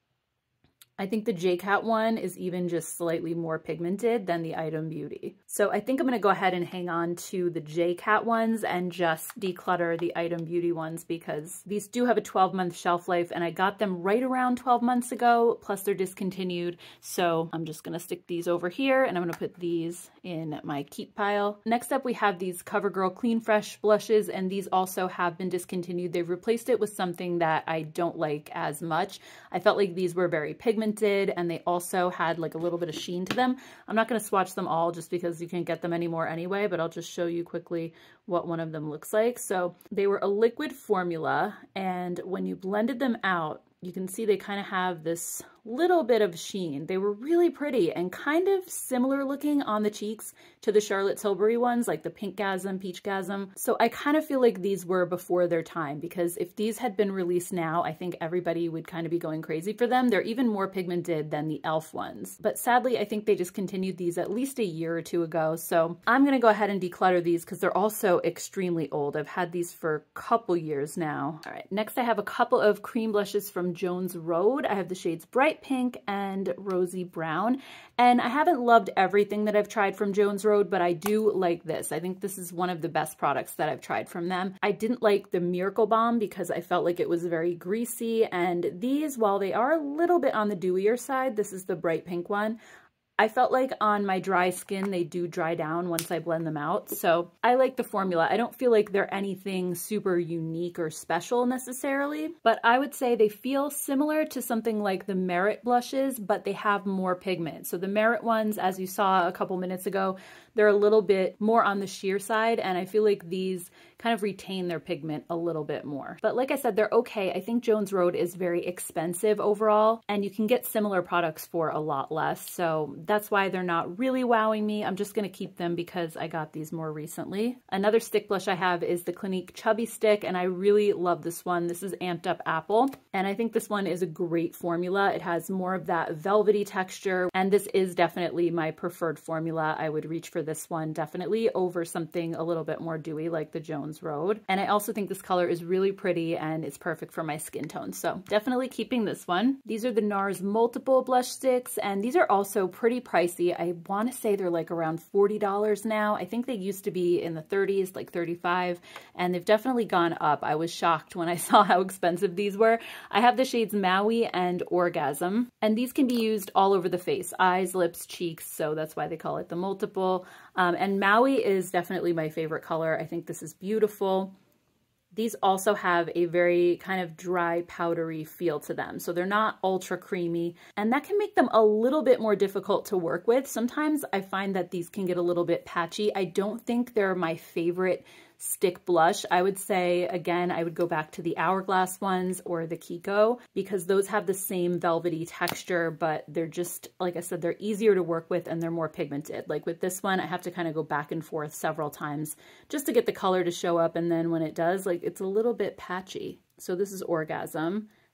I think the J Cat one is even just slightly more pigmented than the Item Beauty. So I think I'm going to go ahead and hang on to the J Cat ones and just declutter the Item Beauty ones, because these do have a twelve month shelf life, and I got them right around twelve months ago, plus they're discontinued. So I'm just going to stick these over here, and I'm going to put these in my keep pile. Next up, we have these CoverGirl Clean Fresh blushes, and these also have been discontinued. They've replaced it with something that I don't like as much. I felt like these were very pigmented, and they also had like a little bit of sheen to them. I'm not going to swatch them all just because you can't get them anymore anyway, but I'll just show you quickly what one of them looks like. So they were a liquid formula, and when you blended them out, you can see they kind of have this little bit of sheen. They were really pretty and kind of similar looking on the cheeks to the Charlotte Tilbury ones, like the Pinkgasm, Peachgasm. So I kind of feel like these were before their time, because if these had been released now, I think everybody would kind of be going crazy for them. They're even more pigmented than the e l f ones. But sadly, I think they discontinued these at least a year or two ago. So I'm going to go ahead and declutter these because they're also extremely old. I've had these for a couple years now. All right, next I have a couple of cream blushes from Jones Road. I have the shades Bright Pink and Rosy Brown. And I haven't loved everything that I've tried from Jones Road, but I do like this. I think this is one of the best products that I've tried from them. I didn't like the Miracle Balm because I felt like it was very greasy. And these, while they are a little bit on the dewier side, this is the Bright Pink one, I felt like on my dry skin, they do dry down once I blend them out. So I like the formula. I don't feel like they're anything super unique or special necessarily, but I would say they feel similar to something like the Merit blushes, but they have more pigment. So the Merit ones, as you saw a couple minutes ago, they're a little bit more on the sheer side, and I feel like these kind of retain their pigment a little bit more. But like I said, they're okay. I think Jones Road is very expensive overall, and you can get similar products for a lot less. So that's why they're not really wowing me. I'm just gonna keep them because I got these more recently. Another stick blush I have is the Clinique Chubby Stick, and I really love this one. This is Amped Up Apple, and I think this one is a great formula. It has more of that velvety texture, and this is definitely my preferred formula. I would reach for this one definitely over something a little bit more dewy like the Jones Road. And I also think this color is really pretty and it's perfect for my skin tone. So definitely keeping this one. These are the NARS Multiple Blush Sticks, and these are also pretty pricey. I want to say they're like around forty dollars now. I think they used to be in the thirties, like thirty-five, and they've definitely gone up. I was shocked when I saw how expensive these were. I have the shades Maui and Orgasm, and these can be used all over the face, eyes, lips, cheeks, so that's why they call it the multiple. Um, and Maui is definitely my favorite color. I think this is beautiful. These also have a very kind of dry, powdery feel to them. So they're not ultra creamy, and that can make them a little bit more difficult to work with. Sometimes I find that these can get a little bit patchy. I don't think they're my favorite stick blush. I would say, again, I would go back to the Hourglass ones or the Kiko, because those have the same velvety texture, but they're just, like I said, they're easier to work with and they're more pigmented. Like with this one, I have to kind of go back and forth several times just to get the color to show up, and then when it does, like, it's a little bit patchy. So this is Orgasm,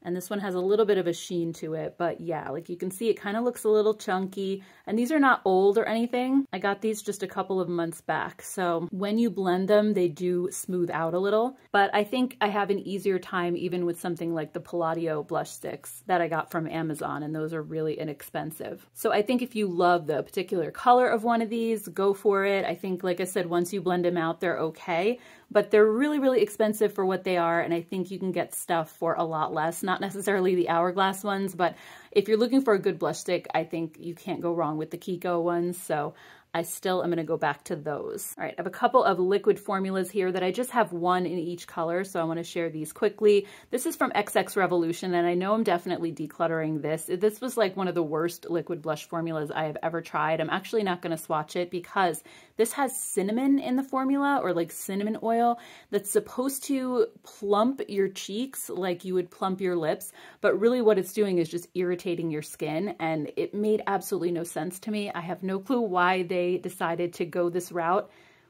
And this one has a little bit of a sheen to it, but yeah, like you can see it kind of looks a little chunky. And these are not old or anything. I got these just a couple of months back. So when you blend them, they do smooth out a little. But I think I have an easier time even with something like the Palladio blush sticks that I got from Amazon, and those are really inexpensive. So I think if you love the particular color of one of these, go for it. I think, like I said, once you blend them out, they're okay. But they're really, really expensive for what they are, and I think you can get stuff for a lot less. Not necessarily the Hourglass ones, but if you're looking for a good blush stick, I think you can't go wrong with the Kiko ones. So I still am going to go back to those. All right, I have a couple of liquid formulas here that I just have one in each color, so I want to share these quickly. This is from X X Revolution, and I know I'm definitely decluttering this. This was like one of the worst liquid blush formulas I have ever tried. I'm actually not going to swatch it because this has cinnamon in the formula, or like cinnamon oil, that's supposed to plump your cheeks like you would plump your lips, but really what it's doing is just irritating your skin, and it made absolutely no sense to me. I have no clue why they decided to go this route.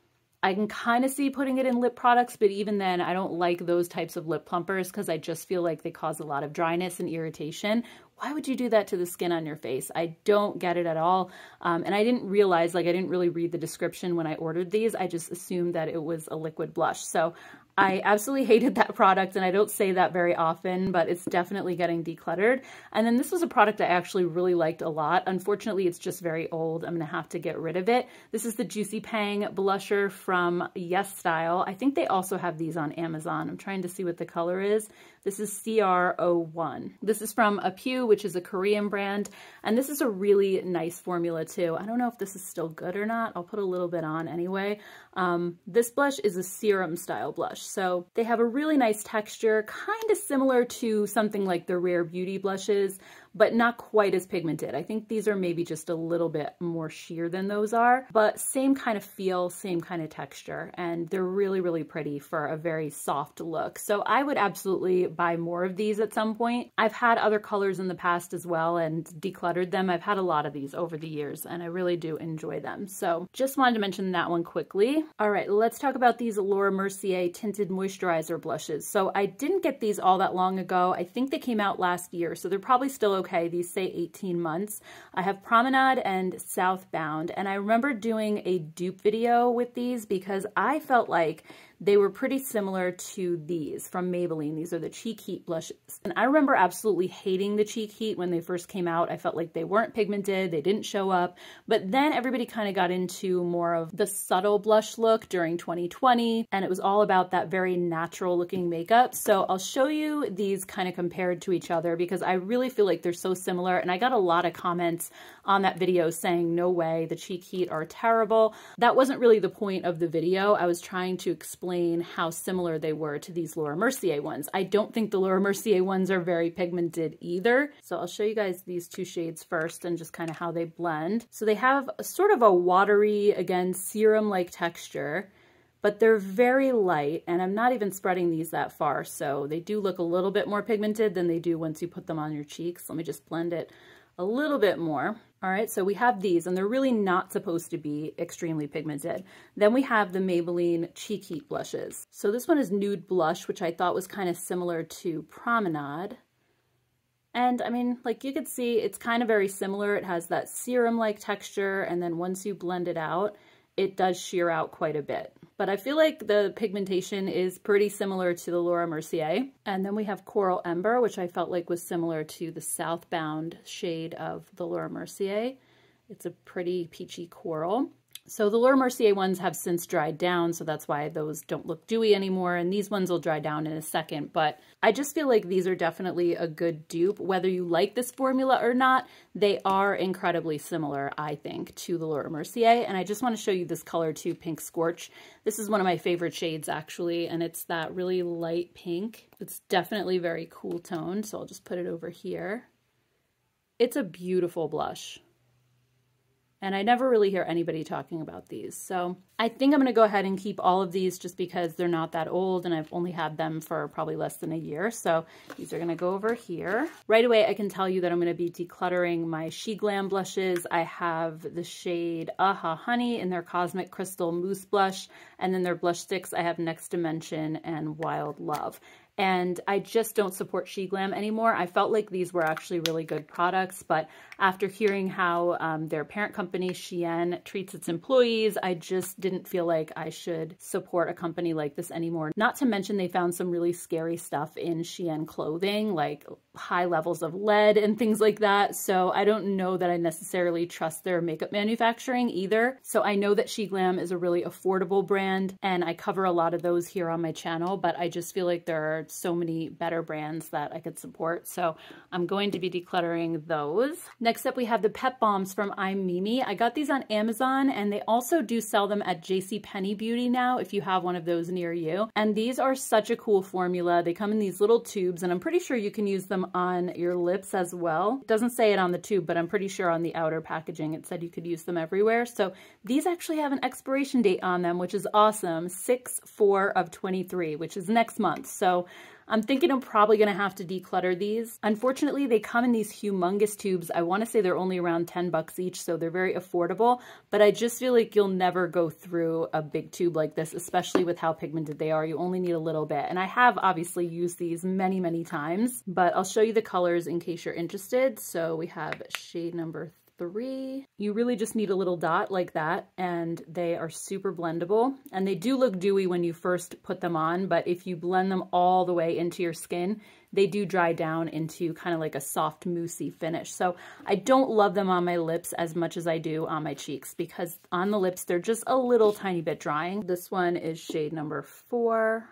I can kind of see putting it in lip products, but even then I don't like those types of lip plumpers because I just feel like they cause a lot of dryness and irritation. Why would you do that to the skin on your face? I don't get it at all. Um, and I didn't realize, like I didn't really read the description when I ordered these. I just assumed that it was a liquid blush. So I absolutely hated that product, and I don't say that very often, but it's definitely getting decluttered. And then this was a product I actually really liked a lot. Unfortunately, it's just very old. I'm going to have to get rid of it. This is the Juicy Pang blusher from Yes Style. I think they also have these on Amazon. I'm trying to see what the color is. This is C R zero one. This is from Apu, which is a Korean brand, and this is a really nice formula too. I don't know if this is still good or not. I'll put a little bit on anyway. Um, this blush is a serum style blush, so they have a really nice texture, kind of similar to something like the Rare Beauty blushes, but not quite as pigmented. I think these are maybe just a little bit more sheer than those are, but same kind of feel, same kind of texture, and they're really, really pretty for a very soft look. So I would absolutely buy more of these at some point. I've had other colors in the past as well and decluttered them. I've had a lot of these over the years, and I really do enjoy them. So just wanted to mention that one quickly. All right, let's talk about these Laura Mercier Tinted Moisturizer blushes. So I didn't get these all that long ago. I think they came out last year, so they're probably still okay. These say eighteen months. I have Promenade and Southbound, and I remember doing a dupe video with these because I felt like they were pretty similar to these from Maybelline. These are the Cheek Heat blushes. And I remember absolutely hating the Cheek Heat when they first came out. I felt like they weren't pigmented, they didn't show up. But then everybody kind of got into more of the subtle blush look during twenty twenty, and it was all about that very natural looking makeup. So I'll show you these kind of compared to each other because I really feel like they're so similar. And I got a lot of comments on that video saying, no way, the Cheek Heat are terrible. That wasn't really the point of the video. I was trying to explain how similar they were to these Laura Mercier ones. I don't think the Laura Mercier ones are very pigmented either. So I'll show you guys these two shades first and just kind of how they blend. So they have a sort of a watery, again, serum-like texture, but they're very light, and I'm not even spreading these that far. So they do look a little bit more pigmented than they do once you put them on your cheeks. Let me just blend it a little bit more. All right, so we have these, and they're really not supposed to be extremely pigmented. Then we have the Maybelline Cheek Heat blushes. So this one is Nude Blush, which I thought was kind of similar to Promenade. And I mean, like you could see, it's kind of very similar. It has that serum-like texture, and then once you blend it out, it does sheer out quite a bit. But I feel like the pigmentation is pretty similar to the Laura Mercier. And then we have Coral Ember, which I felt like was similar to the Southbound shade of the Laura Mercier. It's a pretty peachy coral. So the Laura Mercier ones have since dried down, so that's why those don't look dewy anymore, and these ones will dry down in a second. But I just feel like these are definitely a good dupe. Whether you like this formula or not, they are incredibly similar, I think, to the Laura Mercier. And I just want to show you this color too, Pink Scorch. This is one of my favorite shades, actually, and it's that really light pink. It's definitely very cool toned, so I'll just put it over here. It's a beautiful blush. And I never really hear anybody talking about these. So I think I'm gonna go ahead and keep all of these just because they're not that old and I've only had them for probably less than a year. So these are gonna go over here. Right away, I can tell you that I'm gonna be decluttering my She Glam blushes. I have the shade Aha Honey in their Cosmic Crystal Mousse Blush. And then their blush sticks, I have Next Dimension and Wild Love. and I just don't support SheGlam anymore. I felt like these were actually really good products, but after hearing how um, their parent company, Shein, treats its employees, I just didn't feel like I should support a company like this anymore. Not to mention they found some really scary stuff in Shein clothing, like high levels of lead and things like that. So I don't know that I necessarily trust their makeup manufacturing either. So I know that SheGlam is a really affordable brand, and I cover a lot of those here on my channel, but I just feel like there are so many better brands that I could support. So I'm going to be decluttering those. Next up, we have the Pep Bombs from I'm Mimi. I got these on Amazon, and they also do sell them at JCPenney Beauty now if you have one of those near you. And these are such a cool formula. They come in these little tubes, and I'm pretty sure you can use them on your lips as well. It doesn't say it on the tube, but I'm pretty sure on the outer packaging it said you could use them everywhere. So these actually have an expiration date on them, which is awesome. six four of twenty-three, which is next month. So I'm thinking I'm probably going to have to declutter these. Unfortunately, they come in these humongous tubes. I want to say they're only around ten bucks each, so they're very affordable, but I just feel like you'll never go through a big tube like this, especially with how pigmented they are. You only need a little bit. And I have obviously used these many, many times, but I'll show you the colors in case you're interested. So we have shade number three. You really just need a little dot like that, and they are super blendable, and they do look dewy when you first put them on, but if you blend them all the way into your skin, they do dry down into kind of like a soft moussey finish. So I don't love them on my lips as much as I do on my cheeks, because on the lips they're just a little tiny bit drying. This one is shade number four.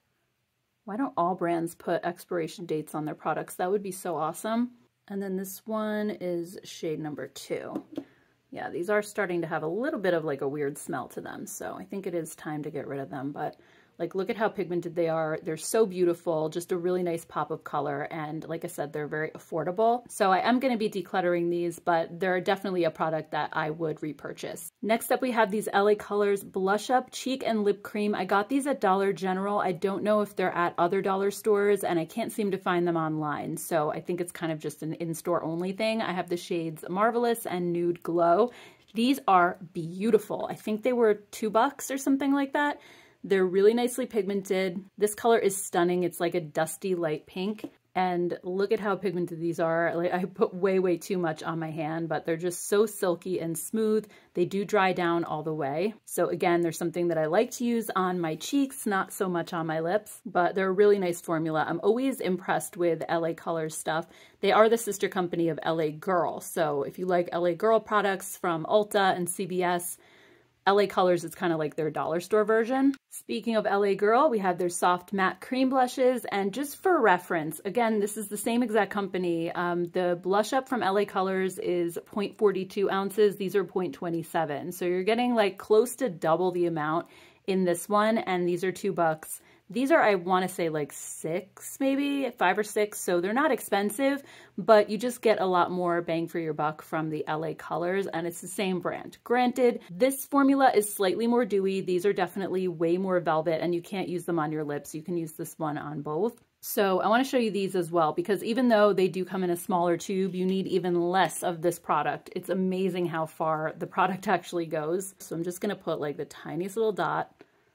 Why don't all brands put expiration dates on their products? That would be so awesome. And then this one is shade number two. Yeah, these are starting to have a little bit of like a weird smell to them. So I think it is time to get rid of them. But like, look at how pigmented they are. They're so beautiful, just a really nice pop of color. And like I said, they're very affordable. So I am going to be decluttering these, but they're definitely a product that I would repurchase. Next up, we have these L A Colors Blush Up Cheek and Lip Cream. I got these at Dollar General. I don't know if they're at other dollar stores, and I can't seem to find them online. So I think it's kind of just an in-store only thing. I have the shades Marvelous and Nude Glow. These are beautiful. I think they were two bucks or something like that. They're really nicely pigmented. This color is stunning. It's like a dusty light pink. And look at how pigmented these are. Like, I put way, way too much on my hand, but they're just so silky and smooth. They do dry down all the way. So again, there's something that I like to use on my cheeks, not so much on my lips, but they're a really nice formula. I'm always impressed with L A Colors stuff. They are the sister company of L A Girl. So if you like L A Girl products from Ulta and C V S, L A Colors is kind of like their dollar store version. Speaking of L A Girl, we have their soft matte cream blushes, and just for reference, again, this is the same exact company. Um, the blush up from L A Colors is zero point four two ounces. These are zero point two seven. So you're getting like close to double the amount in this one, and these are two bucks. These are, I want to say like six, maybe five or six. So they're not expensive, but you just get a lot more bang for your buck from the L A Colors, and it's the same brand. Granted, this formula is slightly more dewy. These are definitely way more velvet, and you can't use them on your lips. You can use this one on both. So I want to show you these as well, because even though they do come in a smaller tube, you need even less of this product. It's amazing how far the product actually goes. So I'm just going to put like the tiniest little dot,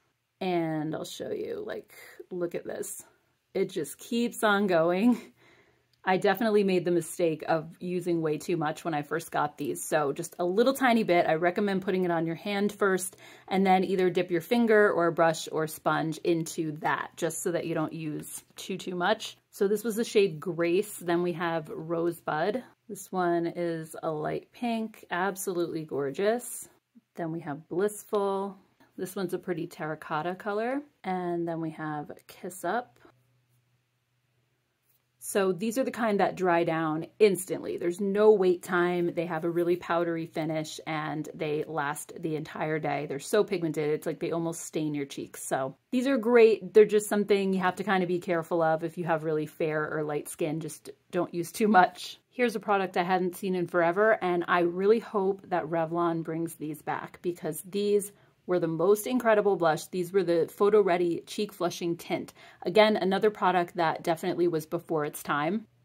and I'll show you, like, look at this. It just keeps on going. I definitely made the mistake of using way too much when I first got these. So just a little tiny bit. I recommend putting it on your hand first, and then either dip your finger or a brush or sponge into that, just so that you don't use too, too much. So this was the shade Grace. Then we have Rosebud. This one is a light pink, absolutely gorgeous. Then we have Blissful. This one's a pretty terracotta color. And then we have Kiss Up. So these are the kind that dry down instantly. There's no wait time. They have a really powdery finish, and they last the entire day. They're so pigmented, it's like they almost stain your cheeks. So these are great. They're just something you have to kind of be careful of if you have really fair or light skin. Just don't use too much. Here's a product I hadn't seen in forever, and I really hope that Revlon brings these back, because these were the most incredible blush. These were the Photo Ready Cheek Flushing Tint. Again, another product that definitely was before its time.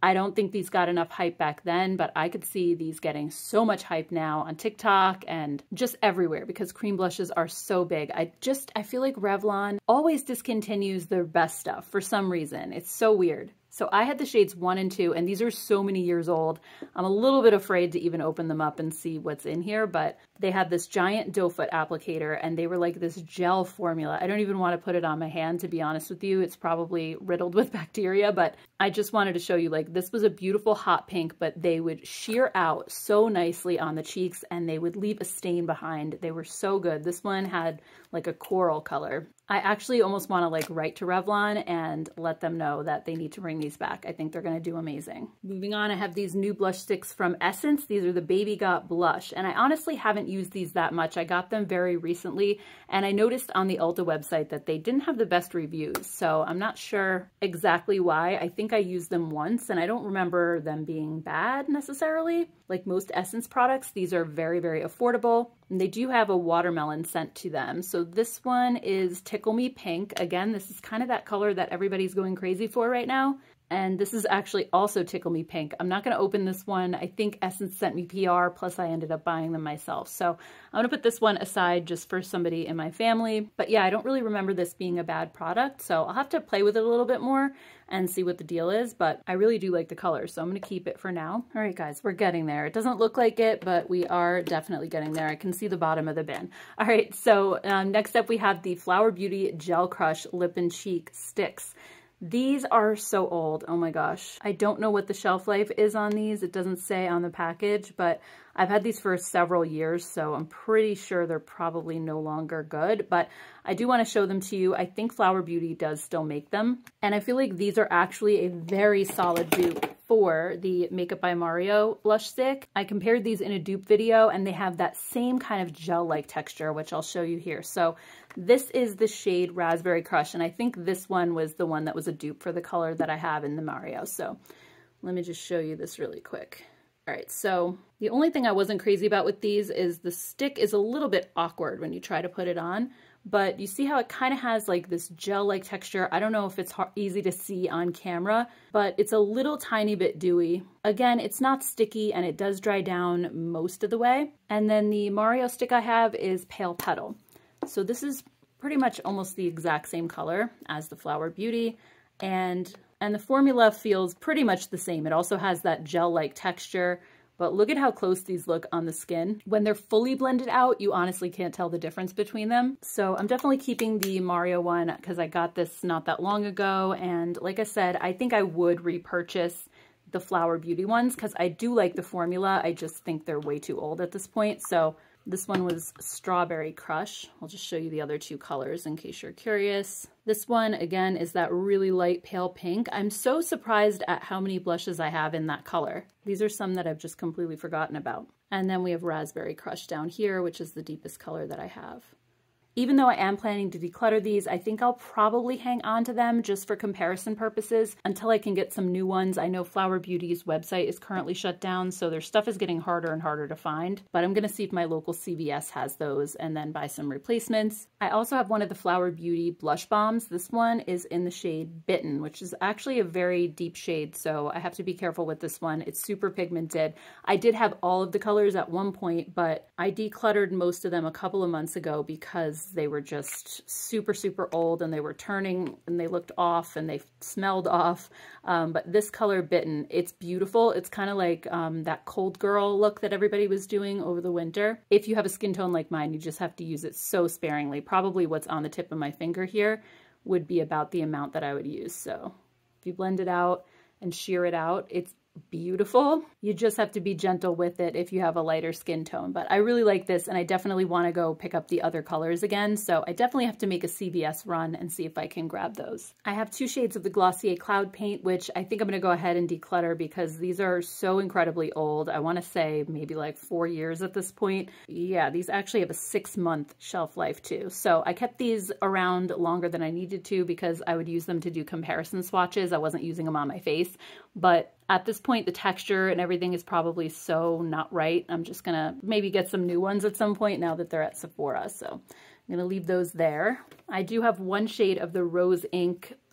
I don't think these got enough hype back then, but I could see these getting so much hype now on TikTok and just everywhere because cream blushes are so big. I just, I feel like Revlon always discontinues their best stuff for some reason. It's so weird. So I had the shades one and two, and these are so many years old. I'm a little bit afraid to even open them up and see what's in here, but they had this giant doe foot applicator, and they were like this gel formula. I don't even want to put it on my hand, to be honest with you. It's probably riddled with bacteria, but I just wanted to show you, like, this was a beautiful hot pink, but they would sheer out so nicely on the cheeks, and they would leave a stain behind. They were so good. This one had like a coral color. I actually almost want to like write to Revlon and let them know that they need to bring these back. I think they're going to do amazing. Moving on, I have these new blush sticks from Essence. These are the Baby Got Blush, and I honestly haven't used these that much. I got them very recently, and I noticed on the Ulta website that they didn't have the best reviews, so I'm not sure exactly why. I think I used them once, and I don't remember them being bad necessarily. Like most Essence products, these are very, very affordable, and they do have a watermelon scent to them. So this one is Tickle Me Pink. Again, this is kind of that color that everybody's going crazy for right now. And this is actually also Tickle Me Pink. I'm not going to open this one. I think Essence sent me P R, plus I ended up buying them myself. So I'm going to put this one aside just for somebody in my family. But yeah, I don't really remember this being a bad product, so I'll have to play with it a little bit more and see what the deal is, but I really do like the color, so I'm going to keep it for now. All right, guys, we're getting there. It doesn't look like it, but we are definitely getting there. I can see the bottom of the bin. All right, so um, next up we have the Flower Beauty Gel Crush Lip and Cheek Sticks. These are so old. Oh my gosh. I don't know what the shelf life is on these. It doesn't say on the package, but I've had these for several years, so I'm pretty sure they're probably no longer good, but I do want to show them to you. I think Flower Beauty does still make them, and I feel like these are actually a very solid dupe for the Makeup by Mario blush stick. I compared these in a dupe video, and they have that same kind of gel-like texture, which I'll show you here. So this is the shade Raspberry Crush, and I think this one was the one that was a dupe for the color that I have in the Mario. So let me just show you this really quick. All right, so the only thing I wasn't crazy about with these is the stick is a little bit awkward when you try to put it on, but you see how it kind of has like this gel-like texture. I don't know if it's hard, easy to see on camera, but it's a little tiny bit dewy. Again, it's not sticky and it does dry down most of the way. And then the Mario stick I have is Pale Petal. So this is pretty much almost the exact same color as the Flower Beauty, and And the formula feels pretty much the same. It also has that gel-like texture, but look at how close these look on the skin. When they're fully blended out, you honestly can't tell the difference between them. So I'm definitely keeping the Mario one because I got this not that long ago. And like I said, I think I would repurchase the Flower Beauty ones because I do like the formula. I just think they're way too old at this point. So this one was Strawberry Crush. I'll just show you the other two colors in case you're curious. This one, again, is that really light pale pink. I'm so surprised at how many blushes I have in that color. These are some that I've just completely forgotten about. And then we have Raspberry Crush down here, which is the deepest color that I have. Even though I am planning to declutter these, I think I'll probably hang on to them just for comparison purposes until I can get some new ones. I know Flower Beauty's website is currently shut down, so their stuff is getting harder and harder to find. But I'm going to see if my local C V S has those and then buy some replacements. I also have one of the Flower Beauty blush bombs. This one is in the shade Bitten, which is actually a very deep shade, so I have to be careful with this one. It's super pigmented. I did have all of the colors at one point, but I decluttered most of them a couple of months ago because they were just super, super old and they were turning and they looked off and they smelled off. Um, but this color Bitten, it's beautiful. It's kind of like um, that cold girl look that everybody was doing over the winter. If you have a skin tone like mine, you just have to use it so sparingly. Probably what's on the tip of my finger here would be about the amount that I would use. So if you blend it out and shear it out, it's beautiful. You just have to be gentle with it if you have a lighter skin tone. But I really like this and I definitely want to go pick up the other colors again. So I definitely have to make a C V S run and see if I can grab those. I have two shades of the Glossier Cloud Paint, which I think I'm going to go ahead and declutter because these are so incredibly old. I want to say maybe like four years at this point. Yeah, these actually have a six month shelf life too. So I kept these around longer than I needed to because I would use them to do comparison swatches. I wasn't using them on my face, but at this point, the texture and everything is probably so not right. I'm just gonna maybe get some new ones at some point now that they're at Sephora. So I'm gonna leave those there. I do have one shade of the Rose Ink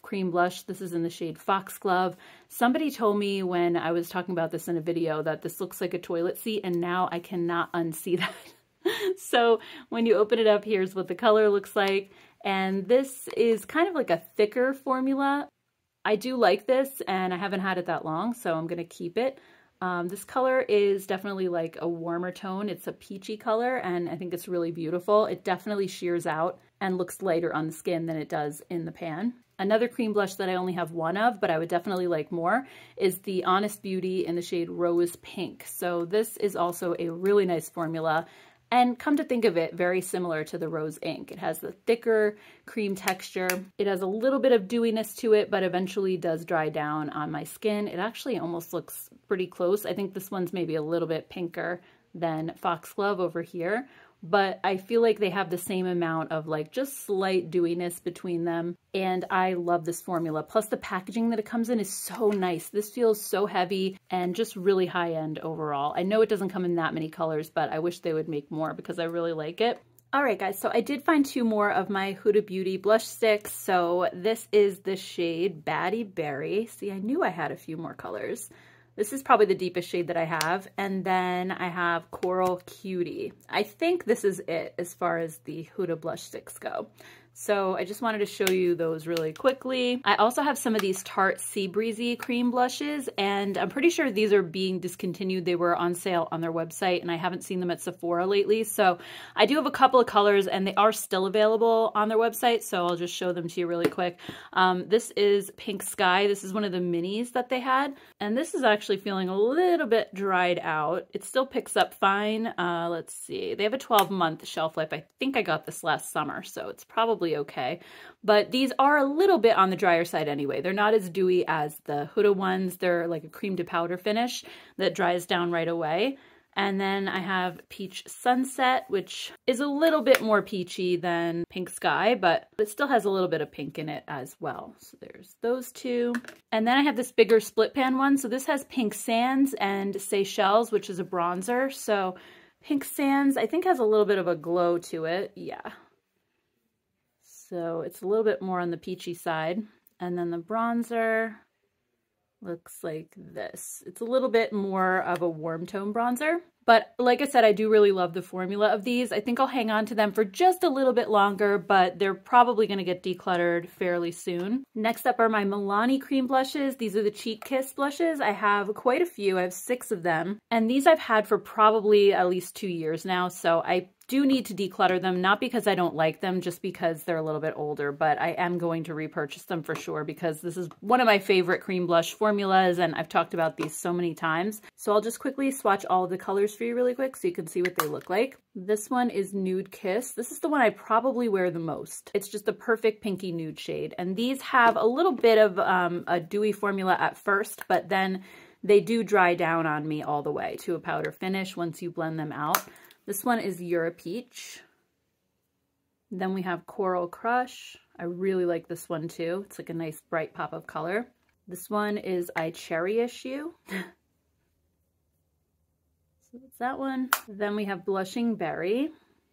cream blush. This is in the shade Foxglove. Somebody told me when I was talking about this in a video that this looks like a toilet seat, and now I cannot unsee that. So when you open it up, here's what the color looks like. And this is kind of like a thicker formula. I do like this, and I haven't had it that long, so I'm going to keep it. Um, this color is definitely like a warmer tone. It's a peachy color, and I think it's really beautiful. It definitely shears out and looks lighter on the skin than it does in the pan. Another cream blush that I only have one of, but I would definitely like more, is the Honest Beauty in the shade Rose Pink. So this is also a really nice formula. And come to think of it, very similar to the Rose Ink. It has the thicker cream texture. It has a little bit of dewiness to it, but eventually does dry down on my skin. It actually almost looks pretty close. I think this one's maybe a little bit pinker than Foxglove over here, but I feel like they have the same amount of like just slight dewiness between them. And I love this formula. Plus the packaging that it comes in is so nice. This feels so heavy and just really high end overall. I know it doesn't come in that many colors, but I wish they would make more because I really like it. All right, guys, so I did find two more of my Huda Beauty blush sticks. So this is the shade Batty Berry. See, I knew I had a few more colors. This is probably the deepest shade that I have. And then I have Coral Cutie. I think this is it as far as the Huda blush sticks go. So I just wanted to show you those really quickly. I also have some of these Tarte Sea Breezy cream blushes, and I'm pretty sure these are being discontinued. They were on sale on their website, and I haven't seen them at Sephora lately. So I do have a couple of colors, and they are still available on their website, so I'll just show them to you really quick. Um, this is Pink Sky. This is one of the minis that they had, and this is actually feeling a little bit dried out. It still picks up fine. Uh, let's see. They have a twelve month shelf life. I think I got this last summer, so it's probably okay, but these are a little bit on the drier side anyway. They're not as dewy as the Huda ones. They're like a cream to powder finish that dries down right away. And then I have Peach Sunset, which is a little bit more peachy than Pink Sky, but it still has a little bit of pink in it as well. So there's those two. And then I have this bigger split pan one. So this has Pink Sands and Seychelles, which is a bronzer. So Pink Sands, I think, has a little bit of a glow to it. Yeah. So it's a little bit more on the peachy side. And then the bronzer looks like this. It's a little bit more of a warm tone bronzer. But like I said, I do really love the formula of these. I think I'll hang on to them for just a little bit longer, but they're probably going to get decluttered fairly soon. Next up are my Milani cream blushes. These are the Cheek Kiss blushes. I have quite a few. I have six of them. And these I've had for probably at least two years now. So I do need to declutter them, not because I don't like them, just because they're a little bit older, but I am going to repurchase them for sure because this is one of my favorite cream blush formulas, and I've talked about these so many times. So I'll just quickly swatch all of the colors for you really quick so you can see what they look like. This one is Nude Kiss. This is the one I probably wear the most. It's just the perfect pinky nude shade, and these have a little bit of um, a dewy formula at first, but then they do dry down on me all the way to a powder finish once you blend them out. This one is Euro Peach. Then we have Coral Crush. I really like this one too. It's like a nice bright pop of color. This one is I Cherish You. So that's that one. Then we have Blushing Berry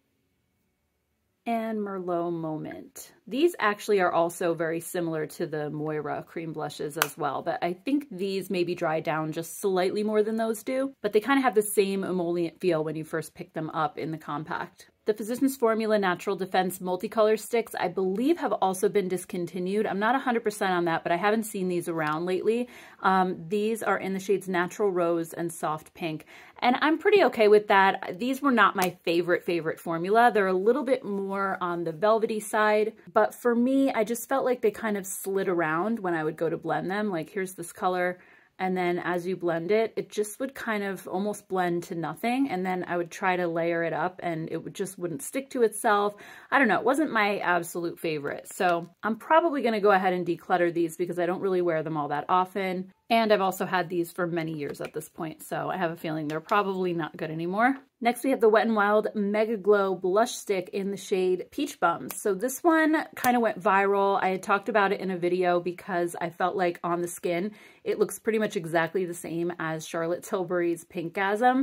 and Merlot Moment. These actually are also very similar to the Moira cream blushes as well, but I think these maybe dry down just slightly more than those do, but they kind of have the same emollient feel when you first pick them up in the compact. The Physicians Formula Natural Defense Multicolor Sticks, I believe, have also been discontinued. I'm not one hundred percent on that, but I haven't seen these around lately. Um, these are in the shades Natural Rose and Soft Pink, and I'm pretty okay with that. These were not my favorite, favorite formula. They're a little bit more on the velvety side, but for me, I just felt like they kind of slid around when I would go to blend them. Like, here's this color. And then as you blend it, it just would kind of almost blend to nothing. And then I would try to layer it up and it would just wouldn't stick to itself. I don't know. It wasn't my absolute favorite. So I'm probably going to go ahead and declutter these because I don't really wear them all that often. And I've also had these for many years at this point, so I have a feeling they're probably not good anymore. Next, we have the Wet n Wild Mega Glow Blush Stick in the shade Peach Bums. So this one kind of went viral. I had talked about it in a video because I felt like on the skin, it looks pretty much exactly the same as Charlotte Tilbury's Pinkgasm.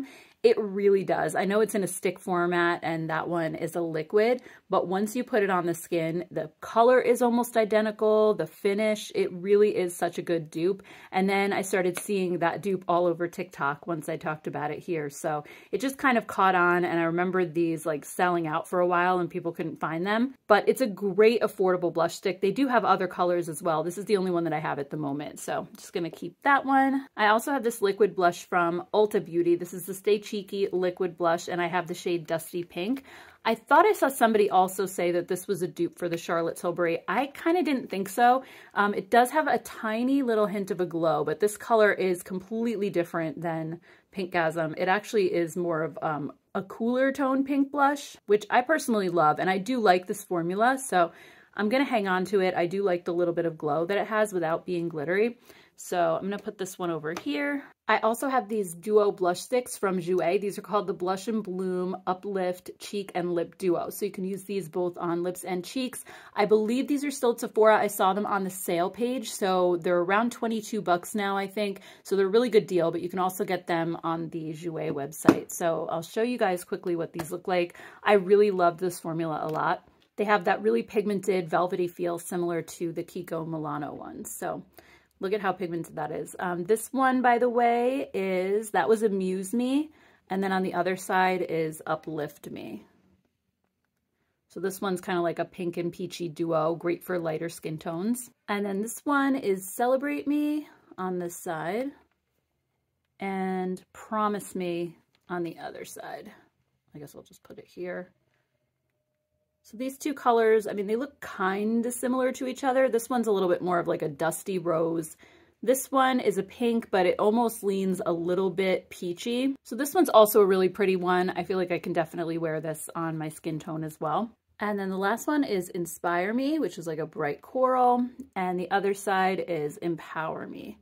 It really does. I know it's in a stick format and that one is a liquid, but once you put it on the skin, the color is almost identical, the finish, it really is such a good dupe. And then I started seeing that dupe all over TikTok once I talked about it here. So it just kind of caught on, and I remember these like selling out for a while and people couldn't find them. But it's a great affordable blush stick. They do have other colors as well. This is the only one that I have at the moment, so I'm just gonna keep that one. I also have this liquid blush from Ulta Beauty. This is the Stay Cheeky liquid blush, and I have the shade Dusty Pink. I thought I saw somebody also say that this was a dupe for the Charlotte Tilbury. I kind of didn't think so. Um, it does have a tiny little hint of a glow, but this color is completely different than Pinkgasm. It actually is more of um, a cooler tone pink blush, which I personally love, and I do like this formula, so I'm gonna hang on to it. I do like the little bit of glow that it has without being glittery. So I'm gonna put this one over here. I also have these duo blush sticks from Jouer. These are called the Blush and Bloom Uplift Cheek and Lip Duo. So you can use these both on lips and cheeks. I believe these are still at Sephora. I saw them on the sale page. So they're around twenty-two bucks now, I think. So they're a really good deal, but you can also get them on the Jouer website. So I'll show you guys quickly what these look like. I really love this formula a lot. They have that really pigmented velvety feel similar to the Kiko Milano ones. So look at how pigmented that is. Um, this one, by the way, is, that was Amuse Me. And then on the other side is Uplift Me. So this one's kind of like a pink and peachy duo, great for lighter skin tones. And then this one is Celebrate Me on this side and Promise Me on the other side. I guess I'll just put it here. So these two colors, I mean, they look kind of similar to each other. This one's a little bit more of like a dusty rose. This one is a pink, but it almost leans a little bit peachy. So this one's also a really pretty one. I feel like I can definitely wear this on my skin tone as well. And then the last one is Inspire Me, which is like a bright coral. And the other side is Empower Me,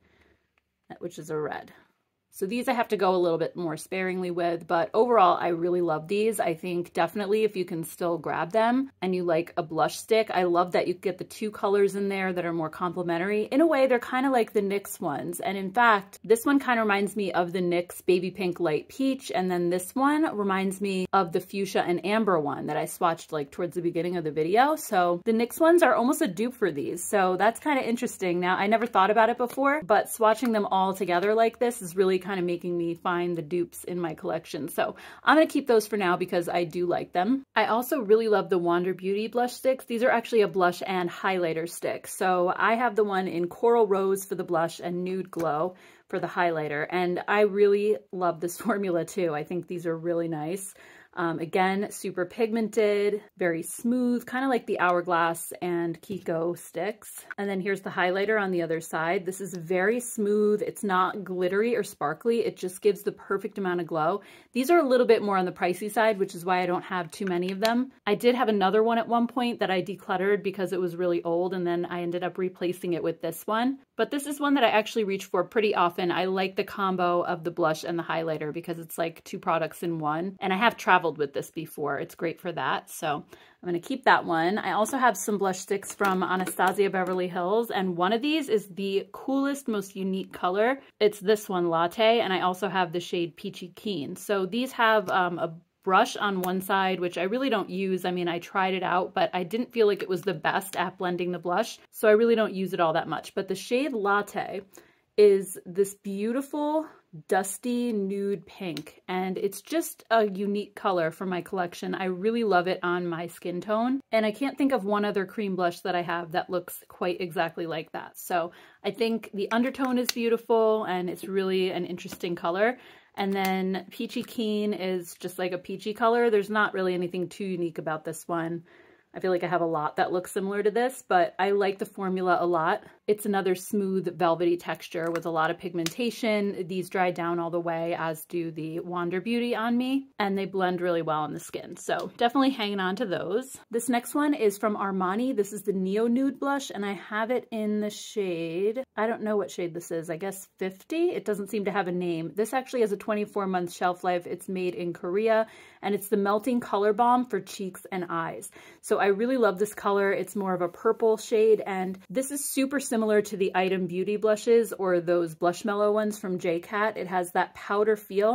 which is a red. So these I have to go a little bit more sparingly with, but overall, I really love these. I think definitely if you can still grab them and you like a blush stick, I love that you get the two colors in there that are more complementary. In a way, they're kind of like the N Y X ones. And in fact, this one kind of reminds me of the N Y X Baby Pink Light Peach. And then this one reminds me of the Fuchsia and Amber one that I swatched like towards the beginning of the video. So the N Y X ones are almost a dupe for these. So that's kind of interesting. Now, I never thought about it before, but swatching them all together like this is really kind of making me find the dupes in my collection. So I'm going to keep those for now because I do like them. I also really love the Wander Beauty blush sticks. These are actually a blush and highlighter stick. So I have the one in Coral Rose for the blush and Nude Glow for the highlighter. And I really love this formula too. I think these are really nice. Um, again, super pigmented, very smooth, kind of like the Hourglass and Kiko sticks. And then here's the highlighter on the other side. This is very smooth. It's not glittery or sparkly. It just gives the perfect amount of glow. These are a little bit more on the pricey side, which is why I don't have too many of them. I did have another one at one point that I decluttered because it was really old, and then I ended up replacing it with this one. But this is one that I actually reach for pretty often. I like the combo of the blush and the highlighter because it's like two products in one. And I have traveled with this before. It's great for that. So I'm going to keep that one. I also have some blush sticks from Anastasia Beverly Hills. And one of these is the coolest, most unique color. It's this one, Latte. And I also have the shade Peachy Keen. So these have um, a brush on one side, which I really don't use. I mean, I tried it out, but I didn't feel like it was the best at blending the blush. So I really don't use it all that much. But the shade Latte is this beautiful dusty nude pink, and it's just a unique color for my collection. I really love it on my skin tone, and I can't think of one other cream blush that I have that looks quite exactly like that. So I think the undertone is beautiful and it's really an interesting color. And then Peachy Keen is just like a peachy color. There's not really anything too unique about this one. I feel like I have a lot that looks similar to this, but I like the formula a lot. It's another smooth, velvety texture with a lot of pigmentation. These dry down all the way, as do the Wander Beauty on me, and they blend really well on the skin. So definitely hanging on to those. This next one is from Armani. This is the Neo Nude Blush, and I have it in the shade, I don't know what shade this is, I guess fifty? It doesn't seem to have a name. This actually has a twenty-four month shelf life. It's made in Korea, and it's the Melting Color Balm for cheeks and eyes. So I really love this color. It's more of a purple shade, and this is super similar to the Item Beauty blushes or those Blush Mellow ones from J Cat. It has that powder feel,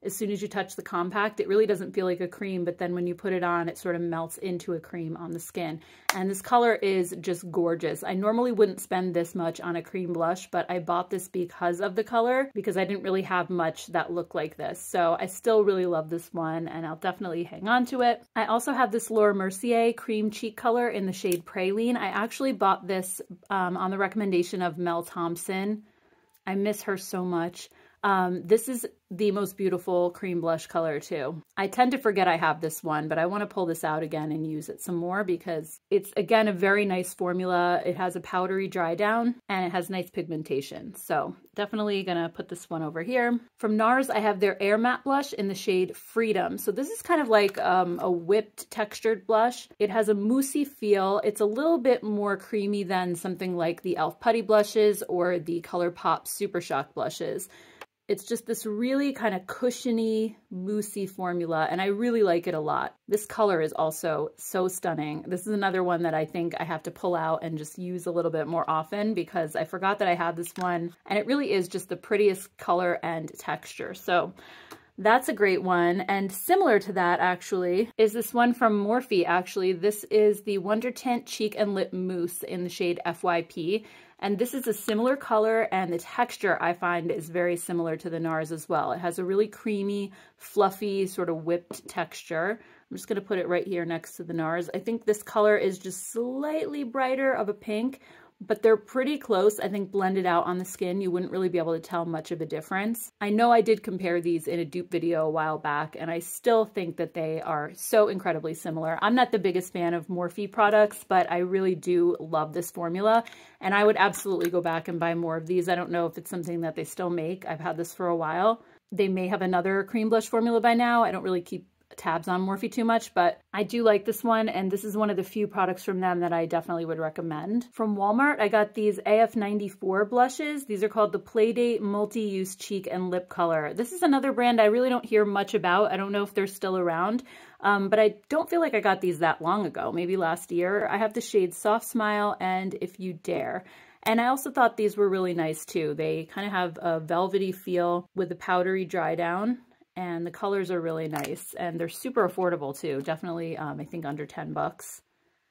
as soon as you touch the compact. It really doesn't feel like a cream, but then when you put it on, it sort of melts into a cream on the skin. And this color is just gorgeous. I normally wouldn't spend this much on a cream blush, but I bought this because of the color, because I didn't really have much that looked like this. So I still really love this one, and I'll definitely hang on to it. I also have this Laura Mercier cream cheek color in the shade Praline. I actually bought this um, on the recommendation of Mel Thompson. I miss her so much. Um, this is the most beautiful cream blush color too. I tend to forget I have this one, but I want to pull this out again and use it some more because it's, again, a very nice formula. It has a powdery dry down and it has nice pigmentation. So definitely gonna put this one over here. From NARS, I have their Air Matte blush in the shade Freedom. So this is kind of like um, a whipped textured blush. It has a moussey feel. It's a little bit more creamy than something like the e l f Putty blushes or the ColourPop Super Shock blushes. It's just this really kind of cushiony, moussey formula, and I really like it a lot. This color is also so stunning. This is another one that I think I have to pull out and just use a little bit more often because I forgot that I had this one, and it really is just the prettiest color and texture. So that's a great one. And similar to that, actually, is this one from Morphe, actually. This is the Wonder Tint Cheek and Lip Mousse in the shade F Y P. And this is a similar color, and the texture I find is very similar to the NARS as well. It has a really creamy, fluffy, sort of whipped texture. I'm just gonna put it right here next to the NARS. I think this color is just slightly brighter of a pink, but they're pretty close. I think blended out on the skin, you wouldn't really be able to tell much of a difference. I know I did compare these in a dupe video a while back, and I still think that they are so incredibly similar. I'm not the biggest fan of Morphe products, but I really do love this formula, and I would absolutely go back and buy more of these. I don't know if it's something that they still make. I've had this for a while. They may have another cream blush formula by now. I don't really keep tabs on Morphe too much, but I do like this one, and this is one of the few products from them that I definitely would recommend. From Walmart, I got these A F ninety-four blushes. These are called the Playdate Multi-Use Cheek and Lip Color. This is another brand I really don't hear much about. I don't know if they're still around, um, but I don't feel like I got these that long ago, maybe last year. I have the shades Soft Smile and If You Dare. And I also thought these were really nice too. They kind of have a velvety feel with a powdery dry down, and the colors are really nice, and they're super affordable too. Definitely, um, I think under ten bucks.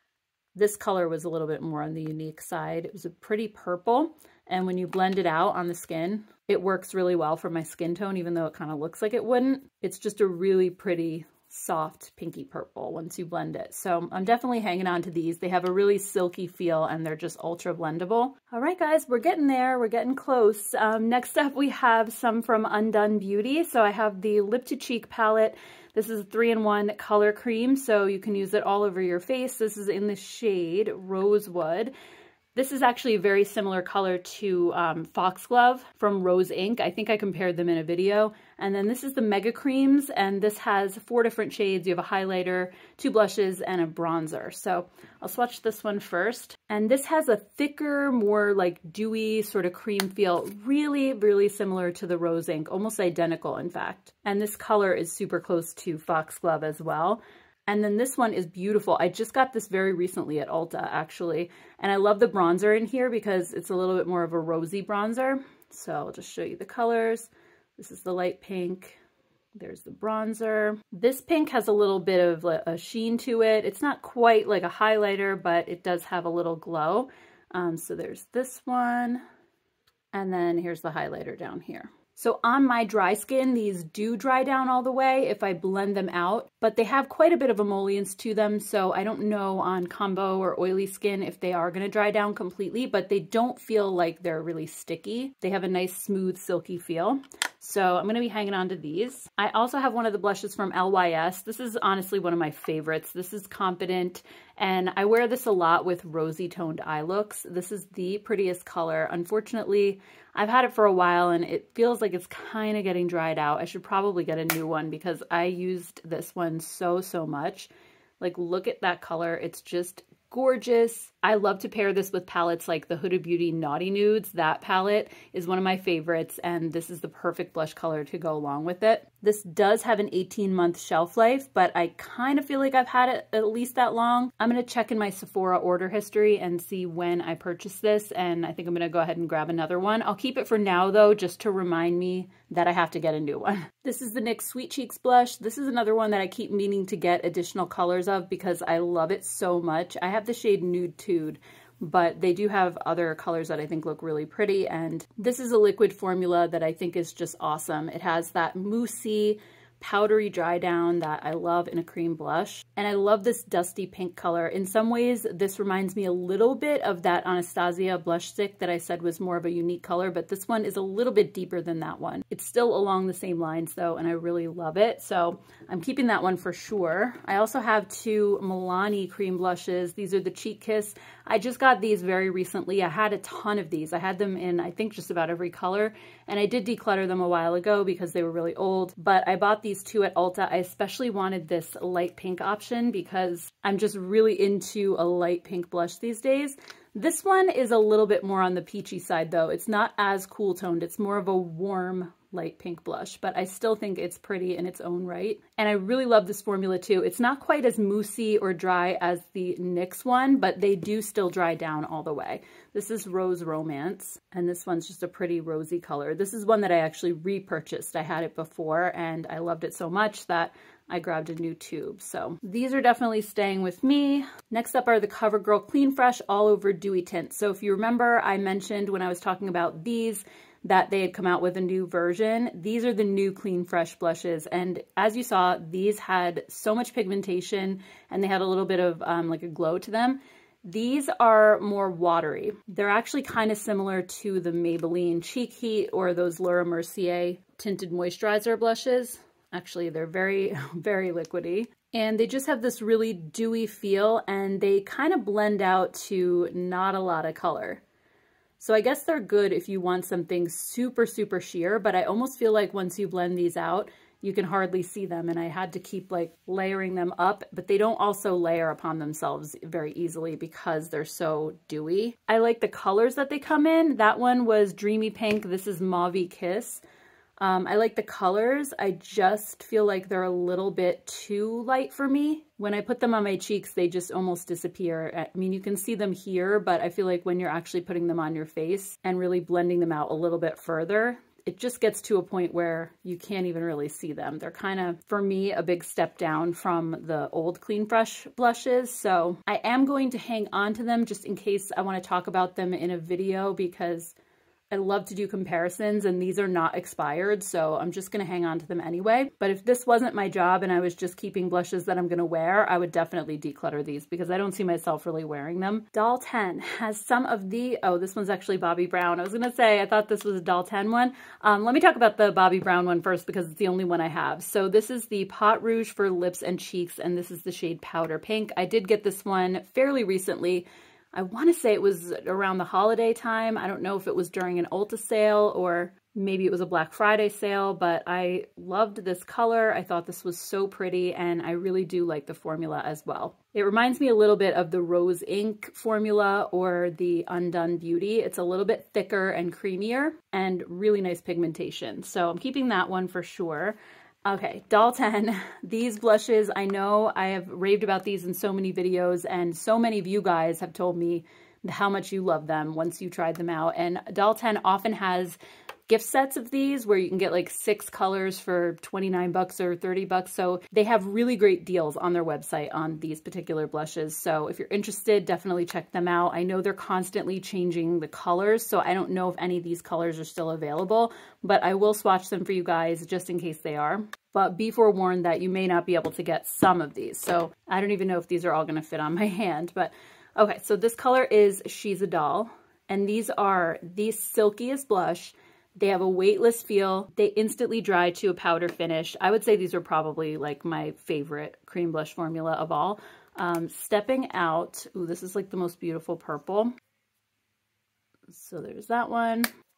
This color was a little bit more on the unique side. It was a pretty purple, and when you blend it out on the skin, it works really well for my skin tone, even though it kind of looks like it wouldn't. It's just a really pretty soft pinky purple once you blend it. So I'm definitely hanging on to these. They have a really silky feel, and they're just ultra blendable. All right, guys, we're getting there. We're getting close. Um, next up, we have some from Undone Beauty. So I have the Lip to Cheek palette. This is a three in one color cream, so you can use it all over your face. This is in the shade Rosewood. This is actually a very similar color to um, Foxglove from Rose Incorporated. I think I compared them in a video. And then this is the Mega Creams, and this has four different shades. You have a highlighter, two blushes, and a bronzer. So I'll swatch this one first. And this has a thicker, more like dewy sort of cream feel. Really, really similar to the Rose Incorporated, almost identical in fact. And this color is super close to Foxglove as well. And then this one is beautiful. I just got this very recently at Ulta, actually. And I love the bronzer in here because it's a little bit more of a rosy bronzer. So I'll just show you the colors. This is the light pink. There's the bronzer. This pink has a little bit of a sheen to it. It's not quite like a highlighter, but it does have a little glow. Um, so there's this one. And then here's the highlighter down here. So on my dry skin, these do dry down all the way if I blend them out, but they have quite a bit of emollients to them, so I don't know on combo or oily skin if they are going to dry down completely, but they don't feel like they're really sticky. They have a nice, smooth, silky feel. So I'm going to be hanging on to these. I also have one of the blushes from L Y S. This is honestly one of my favorites. This is Confident, and I wear this a lot with rosy toned eye looks. This is the prettiest color. Unfortunately, I've had it for a while and it feels like it's kind of getting dried out. I should probably get a new one because I used this one so, so much. Like, look at that color. It's just gorgeous. I love to pair this with palettes like the Huda Beauty Naughty Nudes. That palette is one of my favorites, and this is the perfect blush color to go along with it. This does have an eighteen month shelf life, but I kind of feel like I've had it at least that long. I'm going to check in my Sephora order history and see when I purchased this, and I think I'm going to go ahead and grab another one. I'll keep it for now though, just to remind me that I have to get a new one. This is the N Y X Sweet Cheeks blush. This is another one that I keep meaning to get additional colors of because I love it so much. I have the shade Nude Tude, but they do have other colors that I think look really pretty, and this is a liquid formula that I think is just awesome. It has that moussey, powdery dry down that I love in a cream blush, and I love this dusty pink color. In some ways, this reminds me a little bit of that Anastasia blush stick that I said was more of a unique color, but this one is a little bit deeper than that one. It's still along the same lines though, and I really love it, so I'm keeping that one for sure. I also have two Milani cream blushes. These are the Cheek Kiss. I just got these very recently. I had a ton of these. I had them in, I think, just about every color, and I did declutter them a while ago because they were really old, but I bought these two at Ulta. I especially wanted this light pink option because I'm just really into a light pink blush these days. This one is a little bit more on the peachy side though. It's not as cool toned. It's more of a warm light pink blush, but I still think it's pretty in its own right. And I really love this formula too. It's not quite as moussey or dry as the N Y X one, but they do still dry down all the way. This is Rose Romance, and this one's just a pretty rosy color. This is one that I actually repurchased. I had it before and I loved it so much that I grabbed a new tube. So these are definitely staying with me. Next up are the CoverGirl Clean Fresh All Over Dewy Tint. So if you remember, I mentioned when I was talking about these that they had come out with a new version. These are the new Clean Fresh blushes, and as you saw, these had so much pigmentation and they had a little bit of um, like a glow to them. These are more watery. They're actually kind of similar to the Maybelline Cheek Heat or those Laura Mercier tinted moisturizer blushes. Actually, they're very, very liquidy. And they just have this really dewy feel, and they kind of blend out to not a lot of color. So I guess they're good if you want something super, super sheer, but I almost feel like once you blend these out, you can hardly see them, and I had to keep like layering them up, but they don't also layer upon themselves very easily because they're so dewy. I like the colors that they come in. That one was Dreamy Pink. This is Mauvey Kiss. Um, I like the colors. I just feel like they're a little bit too light for me. When I put them on my cheeks, they just almost disappear. I mean, you can see them here, but I feel like when you're actually putting them on your face and really blending them out a little bit further, it just gets to a point where you can't even really see them. They're kind of, for me, a big step down from the old Clean Fresh blushes. So I am going to hang on to them just in case I want to talk about them in a video, because I love to do comparisons and these are not expired, so I'm just going to hang on to them anyway. But if this wasn't my job and I was just keeping blushes that I'm going to wear, I would definitely declutter these because I don't see myself really wearing them. Doll ten has some of the, oh, this one's actually Bobbi Brown. I was going to say, I thought this was a Doll ten one. Um, let me talk about the Bobbi Brown one first because it's the only one I have. So this is the Pot Rouge for lips and cheeks, and this is the shade Powder Pink. I did get this one fairly recently. I want to say it was around the holiday time. I don't know if it was during an Ulta sale or maybe it was a Black Friday sale, but I loved this color. I thought this was so pretty, and I really do like the formula as well. It reminds me a little bit of the Rose Ink formula or the Undone Beauty. It's a little bit thicker and creamier and really nice pigmentation. So I'm keeping that one for sure. Okay, Doll ten. These blushes, I know I have raved about these in so many videos, and so many of you guys have told me how much you love them once you tried them out. And Doll ten often has gift sets of these where you can get like six colors for twenty-nine bucks or thirty bucks. So they have really great deals on their website on these particular blushes. So if you're interested, definitely check them out. I know they're constantly changing the colors, so I don't know if any of these colors are still available, but I will swatch them for you guys just in case they are. But be forewarned that you may not be able to get some of these. So I don't even know if these are all going to fit on my hand, but okay. So this color is She's a Doll, and these are the silkiest blush. They have a weightless feel. They instantly dry to a powder finish. I would say these are probably like my favorite cream blush formula of all. Um, stepping out, ooh, this is like the most beautiful purple. So there's that one.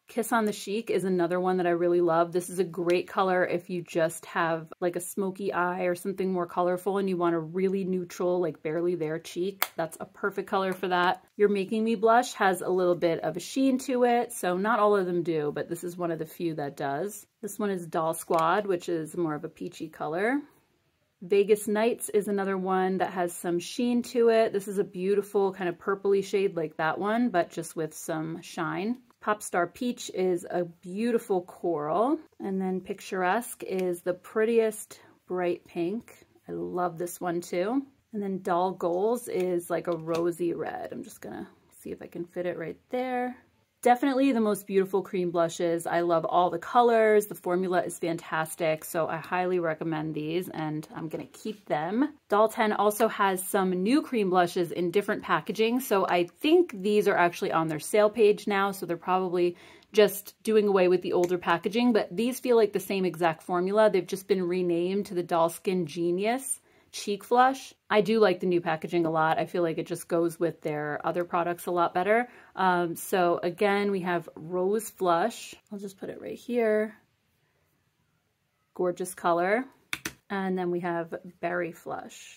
Kiss on the Chic is another one that I really love. This is a great color if you just have like a smoky eye or something more colorful and you want a really neutral, like barely there cheek. That's a perfect color for that. You're Making Me Blush has a little bit of a sheen to it, so not all of them do, but this is one of the few that does. This one is Doll Squad, which is more of a peachy color. Vegas Nights is another one that has some sheen to it. This is a beautiful kind of purpley shade like that one, but just with some shine. Popstar Peach is a beautiful coral. And then Picturesque is the prettiest bright pink. I love this one too. And then Doll Goals is like a rosy red. I'm just gonna see if I can fit it right there. Definitely the most beautiful cream blushes. I love all the colors. The formula is fantastic, so I highly recommend these, and I'm gonna keep them. Doll ten also has some new cream blushes in different packaging, so I think these are actually on their sale page now, so they're probably just doing away with the older packaging, but these feel like the same exact formula. They've just been renamed to the Doll Skin Genius Cheek Flush. I do like the new packaging a lot. I feel like it just goes with their other products a lot better. Um, so again, we have Rose Flush. I'll just put it right here. Gorgeous color. And then we have Berry Flush.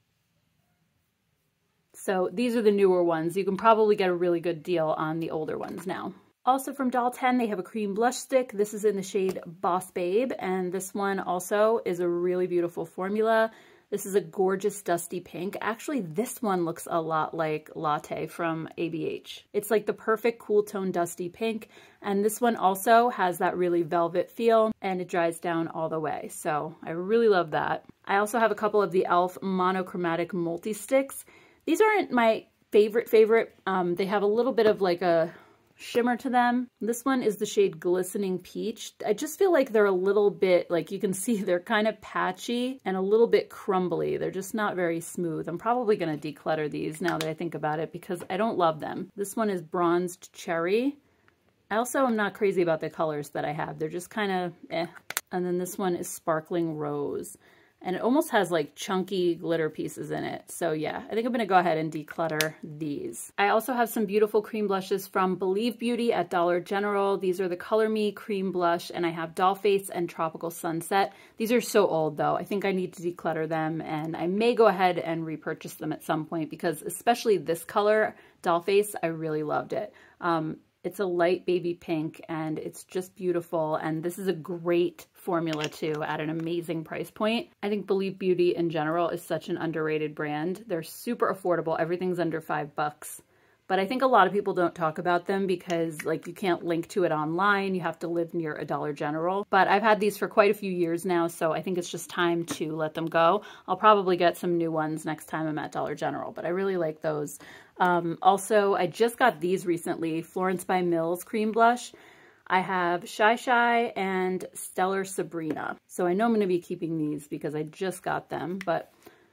So these are the newer ones. You can probably get a really good deal on the older ones now. Also from Doll ten, they have a cream blush stick. This is in the shade Boss Babe, and this one also is a really beautiful formula. This is a gorgeous dusty pink. Actually, this one looks a lot like Latte from A B H. It's like the perfect cool tone dusty pink. And this one also has that really velvet feel, and it dries down all the way. So I really love that. I also have a couple of the e l f monochromatic multi-sticks. These aren't my favorite favorite. Um, they have a little bit of like a shimmer to them. This one is the shade Glistening Peach. I just feel like they're a little bit, like you can see they're kind of patchy and a little bit crumbly. They're just not very smooth. I'm probably going to declutter these now that I think about it because I don't love them. This one is Bronzed Cherry. I also am not crazy about the colors that I have. They're just kind of eh. And then this one is Sparkling Rose. And it almost has like chunky glitter pieces in it. So yeah, I think I'm gonna go ahead and declutter these. I also have some beautiful cream blushes from Believe Beauty at Dollar General. These are the Color Me Cream Blush, and I have Doll Face and Tropical Sunset. These are so old though. I think I need to declutter them, and I may go ahead and repurchase them at some point because especially this color, Doll Face, I really loved it. Um, It's a light baby pink and it's just beautiful. And this is a great formula too at an amazing price point. I think Believe Beauty in general is such an underrated brand. They're super affordable. Everything's under five bucks. But I think a lot of people don't talk about them because like you can't link to it online. You have to live near a Dollar General. But I've had these for quite a few years now, so I think it's just time to let them go. I'll probably get some new ones next time I'm at Dollar General, but I really like those. Um, also, I just got these recently, Florence by Mills Cream Blush. I have Shy Shy and Stellar Sabrina. So I know I'm going to be keeping these because I just got them, but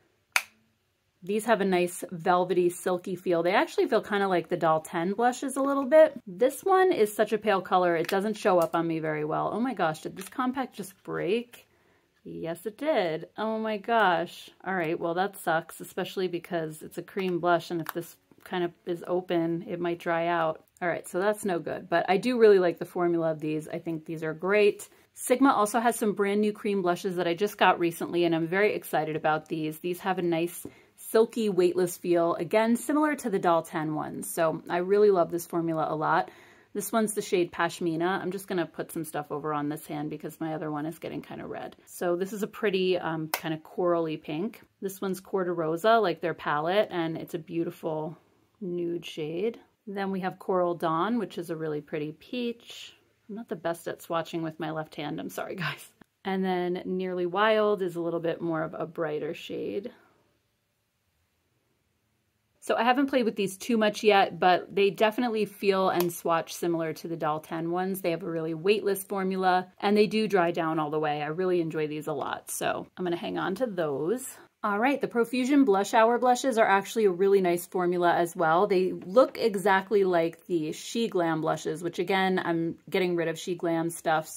these have a nice velvety, silky feel. They actually feel kind of like the Doll ten blushes a little bit. This one is such a pale color. It doesn't show up on me very well. Oh my gosh, did this compact just break? Yes, it did. Oh my gosh. All right, well that sucks, especially because it's a cream blush, and if this kind of is open, it might dry out. All right, so that's no good, but I do really like the formula of these. I think these are great. Sigma also has some brand new cream blushes that I just got recently, and I'm very excited about these. These have a nice silky, weightless feel, again, similar to the Doll ten ones. So I really love this formula a lot. This one's the shade Pashmina. I'm just gonna put some stuff over on this hand because my other one is getting kind of red. So this is a pretty um, kind of corally pink. This one's Corda Rosa, like their palette, and it's a beautiful nude shade. Then we have Coral Dawn, which is a really pretty peach. I'm not the best at swatching with my left hand, I'm sorry guys. And then Nearly Wild is a little bit more of a brighter shade. So I haven't played with these too much yet, but they definitely feel and swatch similar to the Doll ten ones. They have a really weightless formula, and they do dry down all the way. I really enjoy these a lot, so I'm gonna hang on to those. All right, the Profusion Blush Hour blushes are actually a really nice formula as well. They look exactly like the She Glam blushes, which again, I'm getting rid of She Glam stuff, so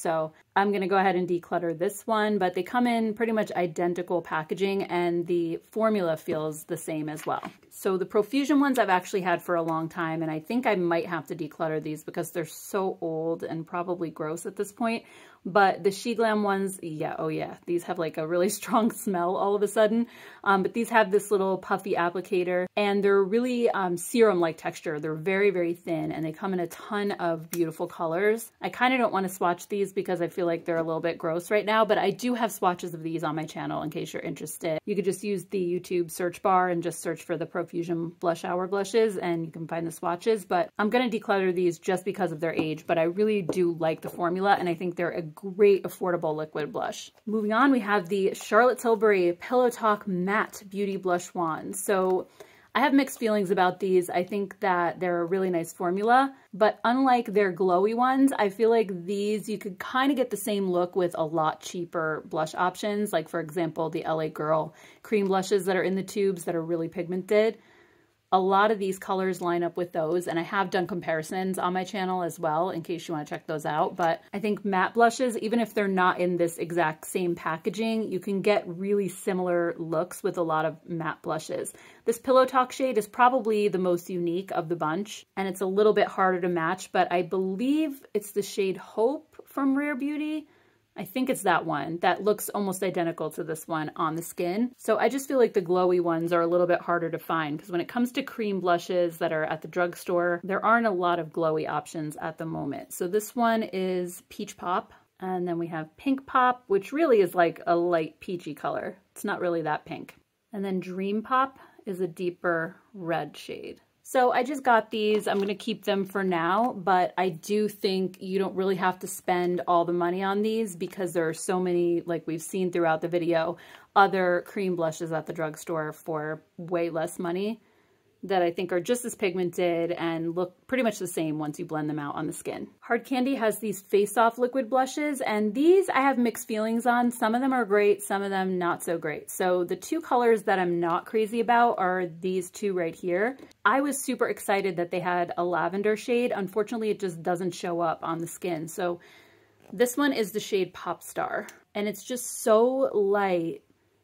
I'm going to go ahead and declutter this one, but they come in pretty much identical packaging and the formula feels the same as well. So the Profusion ones I've actually had for a long time, and I think I might have to declutter these because they're so old and probably gross at this point. But the She Glam ones, yeah, oh yeah, these have like a really strong smell all of a sudden. Um, but these have this little puffy applicator and they're really um, serum-like texture. They're very, very thin and they come in a ton of beautiful colors. I kind of don't want to swatch these because I feel like they're a little bit gross right now, but I do have swatches of these on my channel in case you're interested. You could just use the YouTube search bar and just search for the Profusion Blush Hour blushes and you can find the swatches, but I'm going to declutter these just because of their age, but I really do like the formula and I think they're a great affordable liquid blush. Moving on, we have the Charlotte Tilbury Pillow Talk Matte Beauty Blush Wand. So I have mixed feelings about these. I think that they're a really nice formula, but unlike their glowy ones, I feel like these you could kind of get the same look with a lot cheaper blush options. Like for example, the L A Girl cream blushes that are in the tubes that are really pigmented. A lot of these colors line up with those, and I have done comparisons on my channel as well in case you want to check those out. But I think matte blushes, even if they're not in this exact same packaging, you can get really similar looks with a lot of matte blushes. This Pillow Talk shade is probably the most unique of the bunch, and it's a little bit harder to match, but I believe it's the shade Hope from Rare Beauty. I think it's that one that looks almost identical to this one on the skin. So I just feel like the glowy ones are a little bit harder to find because when it comes to cream blushes that are at the drugstore, there aren't a lot of glowy options at the moment. So this one is Peach Pop, and then we have Pink Pop, which really is like a light peachy color. It's not really that pink. And then Dream Pop is a deeper red shade. So I just got these. I'm going to keep them for now, but I do think you don't really have to spend all the money on these because there are so many, like we've seen throughout the video, other cream blushes at the drugstore for way less money that I think are just as pigmented and look pretty much the same once you blend them out on the skin. Hard Candy has these face-off liquid blushes, and these I have mixed feelings on. Some of them are great, some of them not so great. So the two colors that I'm not crazy about are these two right here. I was super excited that they had a lavender shade. Unfortunately, it just doesn't show up on the skin. So this one is the shade Pop Star, and it's just so light.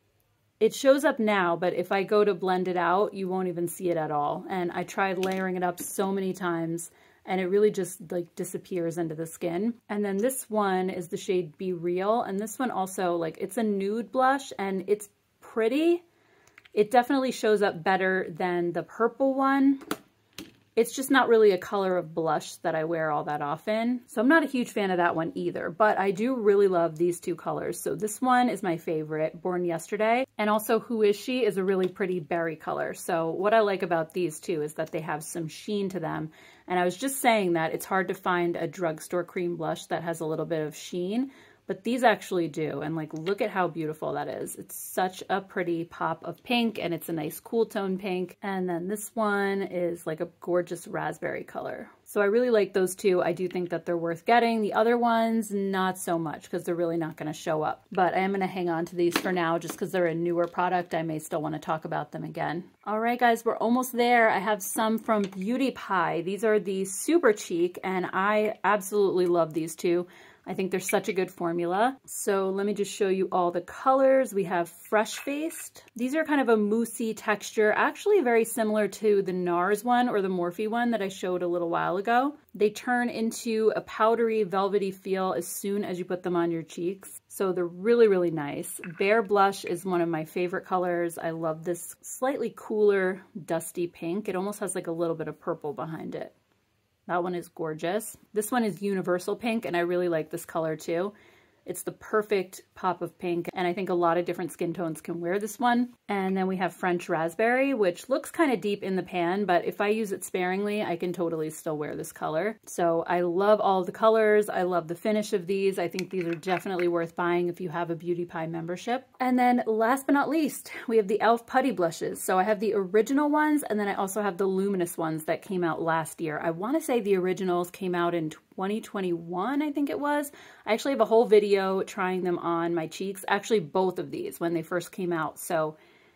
It shows up now, but if I go to blend it out, you won't even see it at all. And I tried layering it up so many times and it really just like disappears into the skin. And then this one is the shade Be Real. And this one also, like, it's a nude blush and it's pretty. It definitely shows up better than the purple one. It's just not really a color of blush that I wear all that often. So I'm not a huge fan of that one either, but I do really love these two colors. So this one is my favorite, Born Yesterday. And also Who Is She is a really pretty berry color. So what I like about these two is that they have some sheen to them. And I was just saying that it's hard to find a drugstore cream blush that has a little bit of sheen, but these actually do. And like, look at how beautiful that is. It's such a pretty pop of pink and it's a nice cool tone pink. And then this one is like a gorgeous raspberry color. So I really like those two. I do think that they're worth getting. The other ones, not so much because they're really not going to show up. But I am going to hang on to these for now just because they're a newer product. I may still want to talk about them again. All right, guys, we're almost there. I have some from Beauty Pie. These are the Super Cheek and I absolutely love these two. I think they're such a good formula. So let me just show you all the colors. We have Fresh Faced. These are kind of a moussey texture, actually very similar to the NARS one or the Morphe one that I showed a little while ago. They turn into a powdery, velvety feel as soon as you put them on your cheeks. So they're really, really nice. Bare Blush is one of my favorite colors. I love this slightly cooler, dusty pink. It almost has like a little bit of purple behind it. That one is gorgeous. This one is Universal Pink, and I really like this color too. It's the perfect pop of pink, and I think a lot of different skin tones can wear this one. And then we have French Raspberry, which looks kind of deep in the pan, but if I use it sparingly, I can totally still wear this color. So I love all the colors. I love the finish of these. I think these are definitely worth buying if you have a Beauty Pie membership. And then last but not least, we have the e l f Putty Blushes. So I have the original ones, and then I also have the luminous ones that came out last year. I want to say the originals came out in twenty twenty-one, I think it was. I actually have a whole video trying them on my cheeks, actually both of these when they first came out. So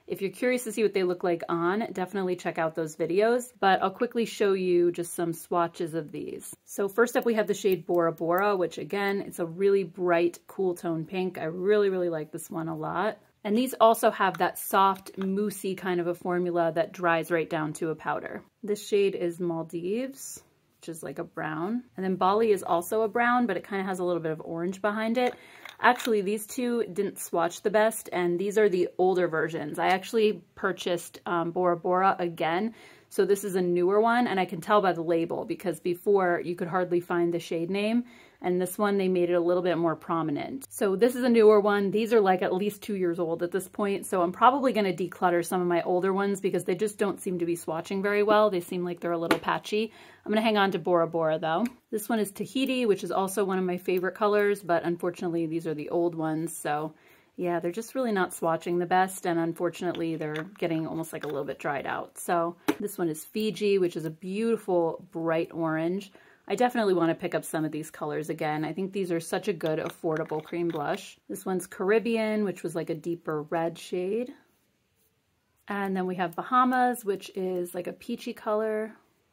If you're curious to see what they look like on, definitely check out those videos, but I'll quickly show you just some swatches of these. So first up we have the shade Bora Bora, which again, it's a really bright, cool tone pink. I really, really like this one a lot. And these also have that soft, moussey kind of a formula that dries right down to a powder. This shade is Maldives, which is like a brown. And then Bali is also a brown, but it kind of has a little bit of orange behind it. Actually, these two didn't swatch the best, and these are the older versions. I actually purchased um, Bora Bora again, so this is a newer one, and I can tell by the label because before you could hardly find the shade name, and this one they made it a little bit more prominent. So this is a newer one. These are like at least two years old at this point, so I'm probably going to declutter some of my older ones because they just don't seem to be swatching very well. They seem like they're a little patchy. I'm going to hang on to Bora Bora though. This one is Tahiti, which is also one of my favorite colors, but unfortunately these are the old ones, so yeah, they're just really not swatching the best, and unfortunately they're getting almost like a little bit dried out. So this one is Fiji, which is a beautiful bright orange. I definitely want to pick up some of these colors again. I think these are such a good affordable cream blush. This one's Caribbean, which was like a deeper red shade. And then we have Bahamas, which is like a peachy color.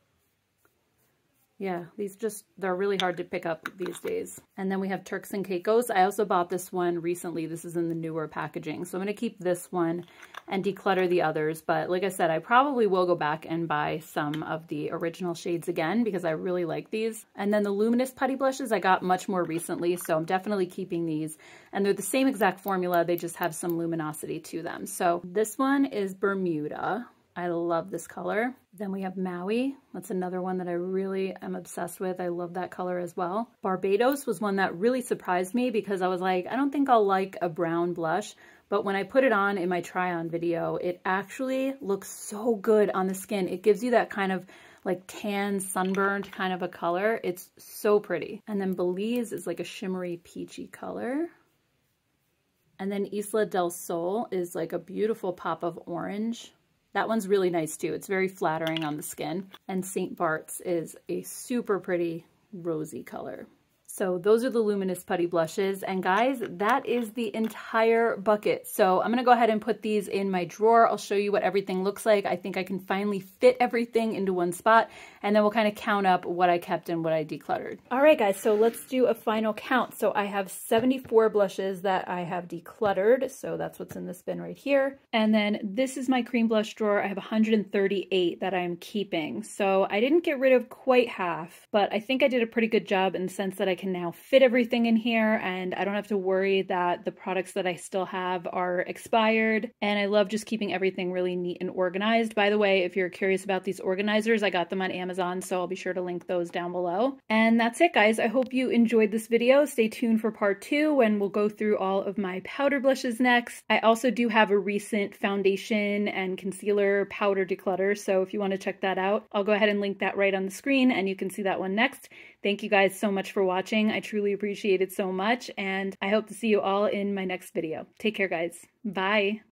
Yeah, these just, they're really hard to pick up these days. And then we have Turks and Caicos. I also bought this one recently. This is in the newer packaging. So I'm going to keep this one and declutter the others. But like I said, I probably will go back and buy some of the original shades again because I really like these. And then the Luminous Putty Blushes I got much more recently, so I'm definitely keeping these. And they're the same exact formula, they just have some luminosity to them. So this one is Bermuda. I love this color. Then we have Maui. That's another one that I really am obsessed with. I love that color as well. Barbados was one that really surprised me because I was like, I don't think I'll like a brown blush. But when I put it on in my try-on video, it actually looks so good on the skin. It gives you that kind of like tan, sunburned kind of a color. It's so pretty. And then Belize is like a shimmery peachy color. And then Isla del Sol is like a beautiful pop of orange. That one's really nice too. It's very flattering on the skin. And Saint Bart's is a super pretty rosy color. So those are the Luminous Putty Blushes. And guys, that is the entire bucket. So I'm gonna go ahead and put these in my drawer. I'll show you what everything looks like. I think I can finally fit everything into one spot, and then we'll kind of count up what I kept and what I decluttered. All right, guys, so let's do a final count. So I have seventy-four blushes that I have decluttered. So that's what's in this bin right here. And then this is my cream blush drawer. I have one hundred thirty-eight that I'm keeping. So I didn't get rid of quite half, but I think I did a pretty good job in the sense that I can now fit everything in here, and I don't have to worry that the products that I still have are expired. And I love just keeping everything really neat and organized. By the way, if you're curious about these organizers, I got them on Amazon, so I'll be sure to link those down below. And that's it, guys. I hope you enjoyed this video. Stay tuned for part two when we'll go through all of my powder blushes next. I also do have a recent foundation and concealer powder declutter, so if you want to check that out, I'll go ahead and link that right on the screen and you can see that one next. Thank you guys so much for watching. I truly appreciate it so much, and I hope to see you all in my next video. Take care, guys. Bye.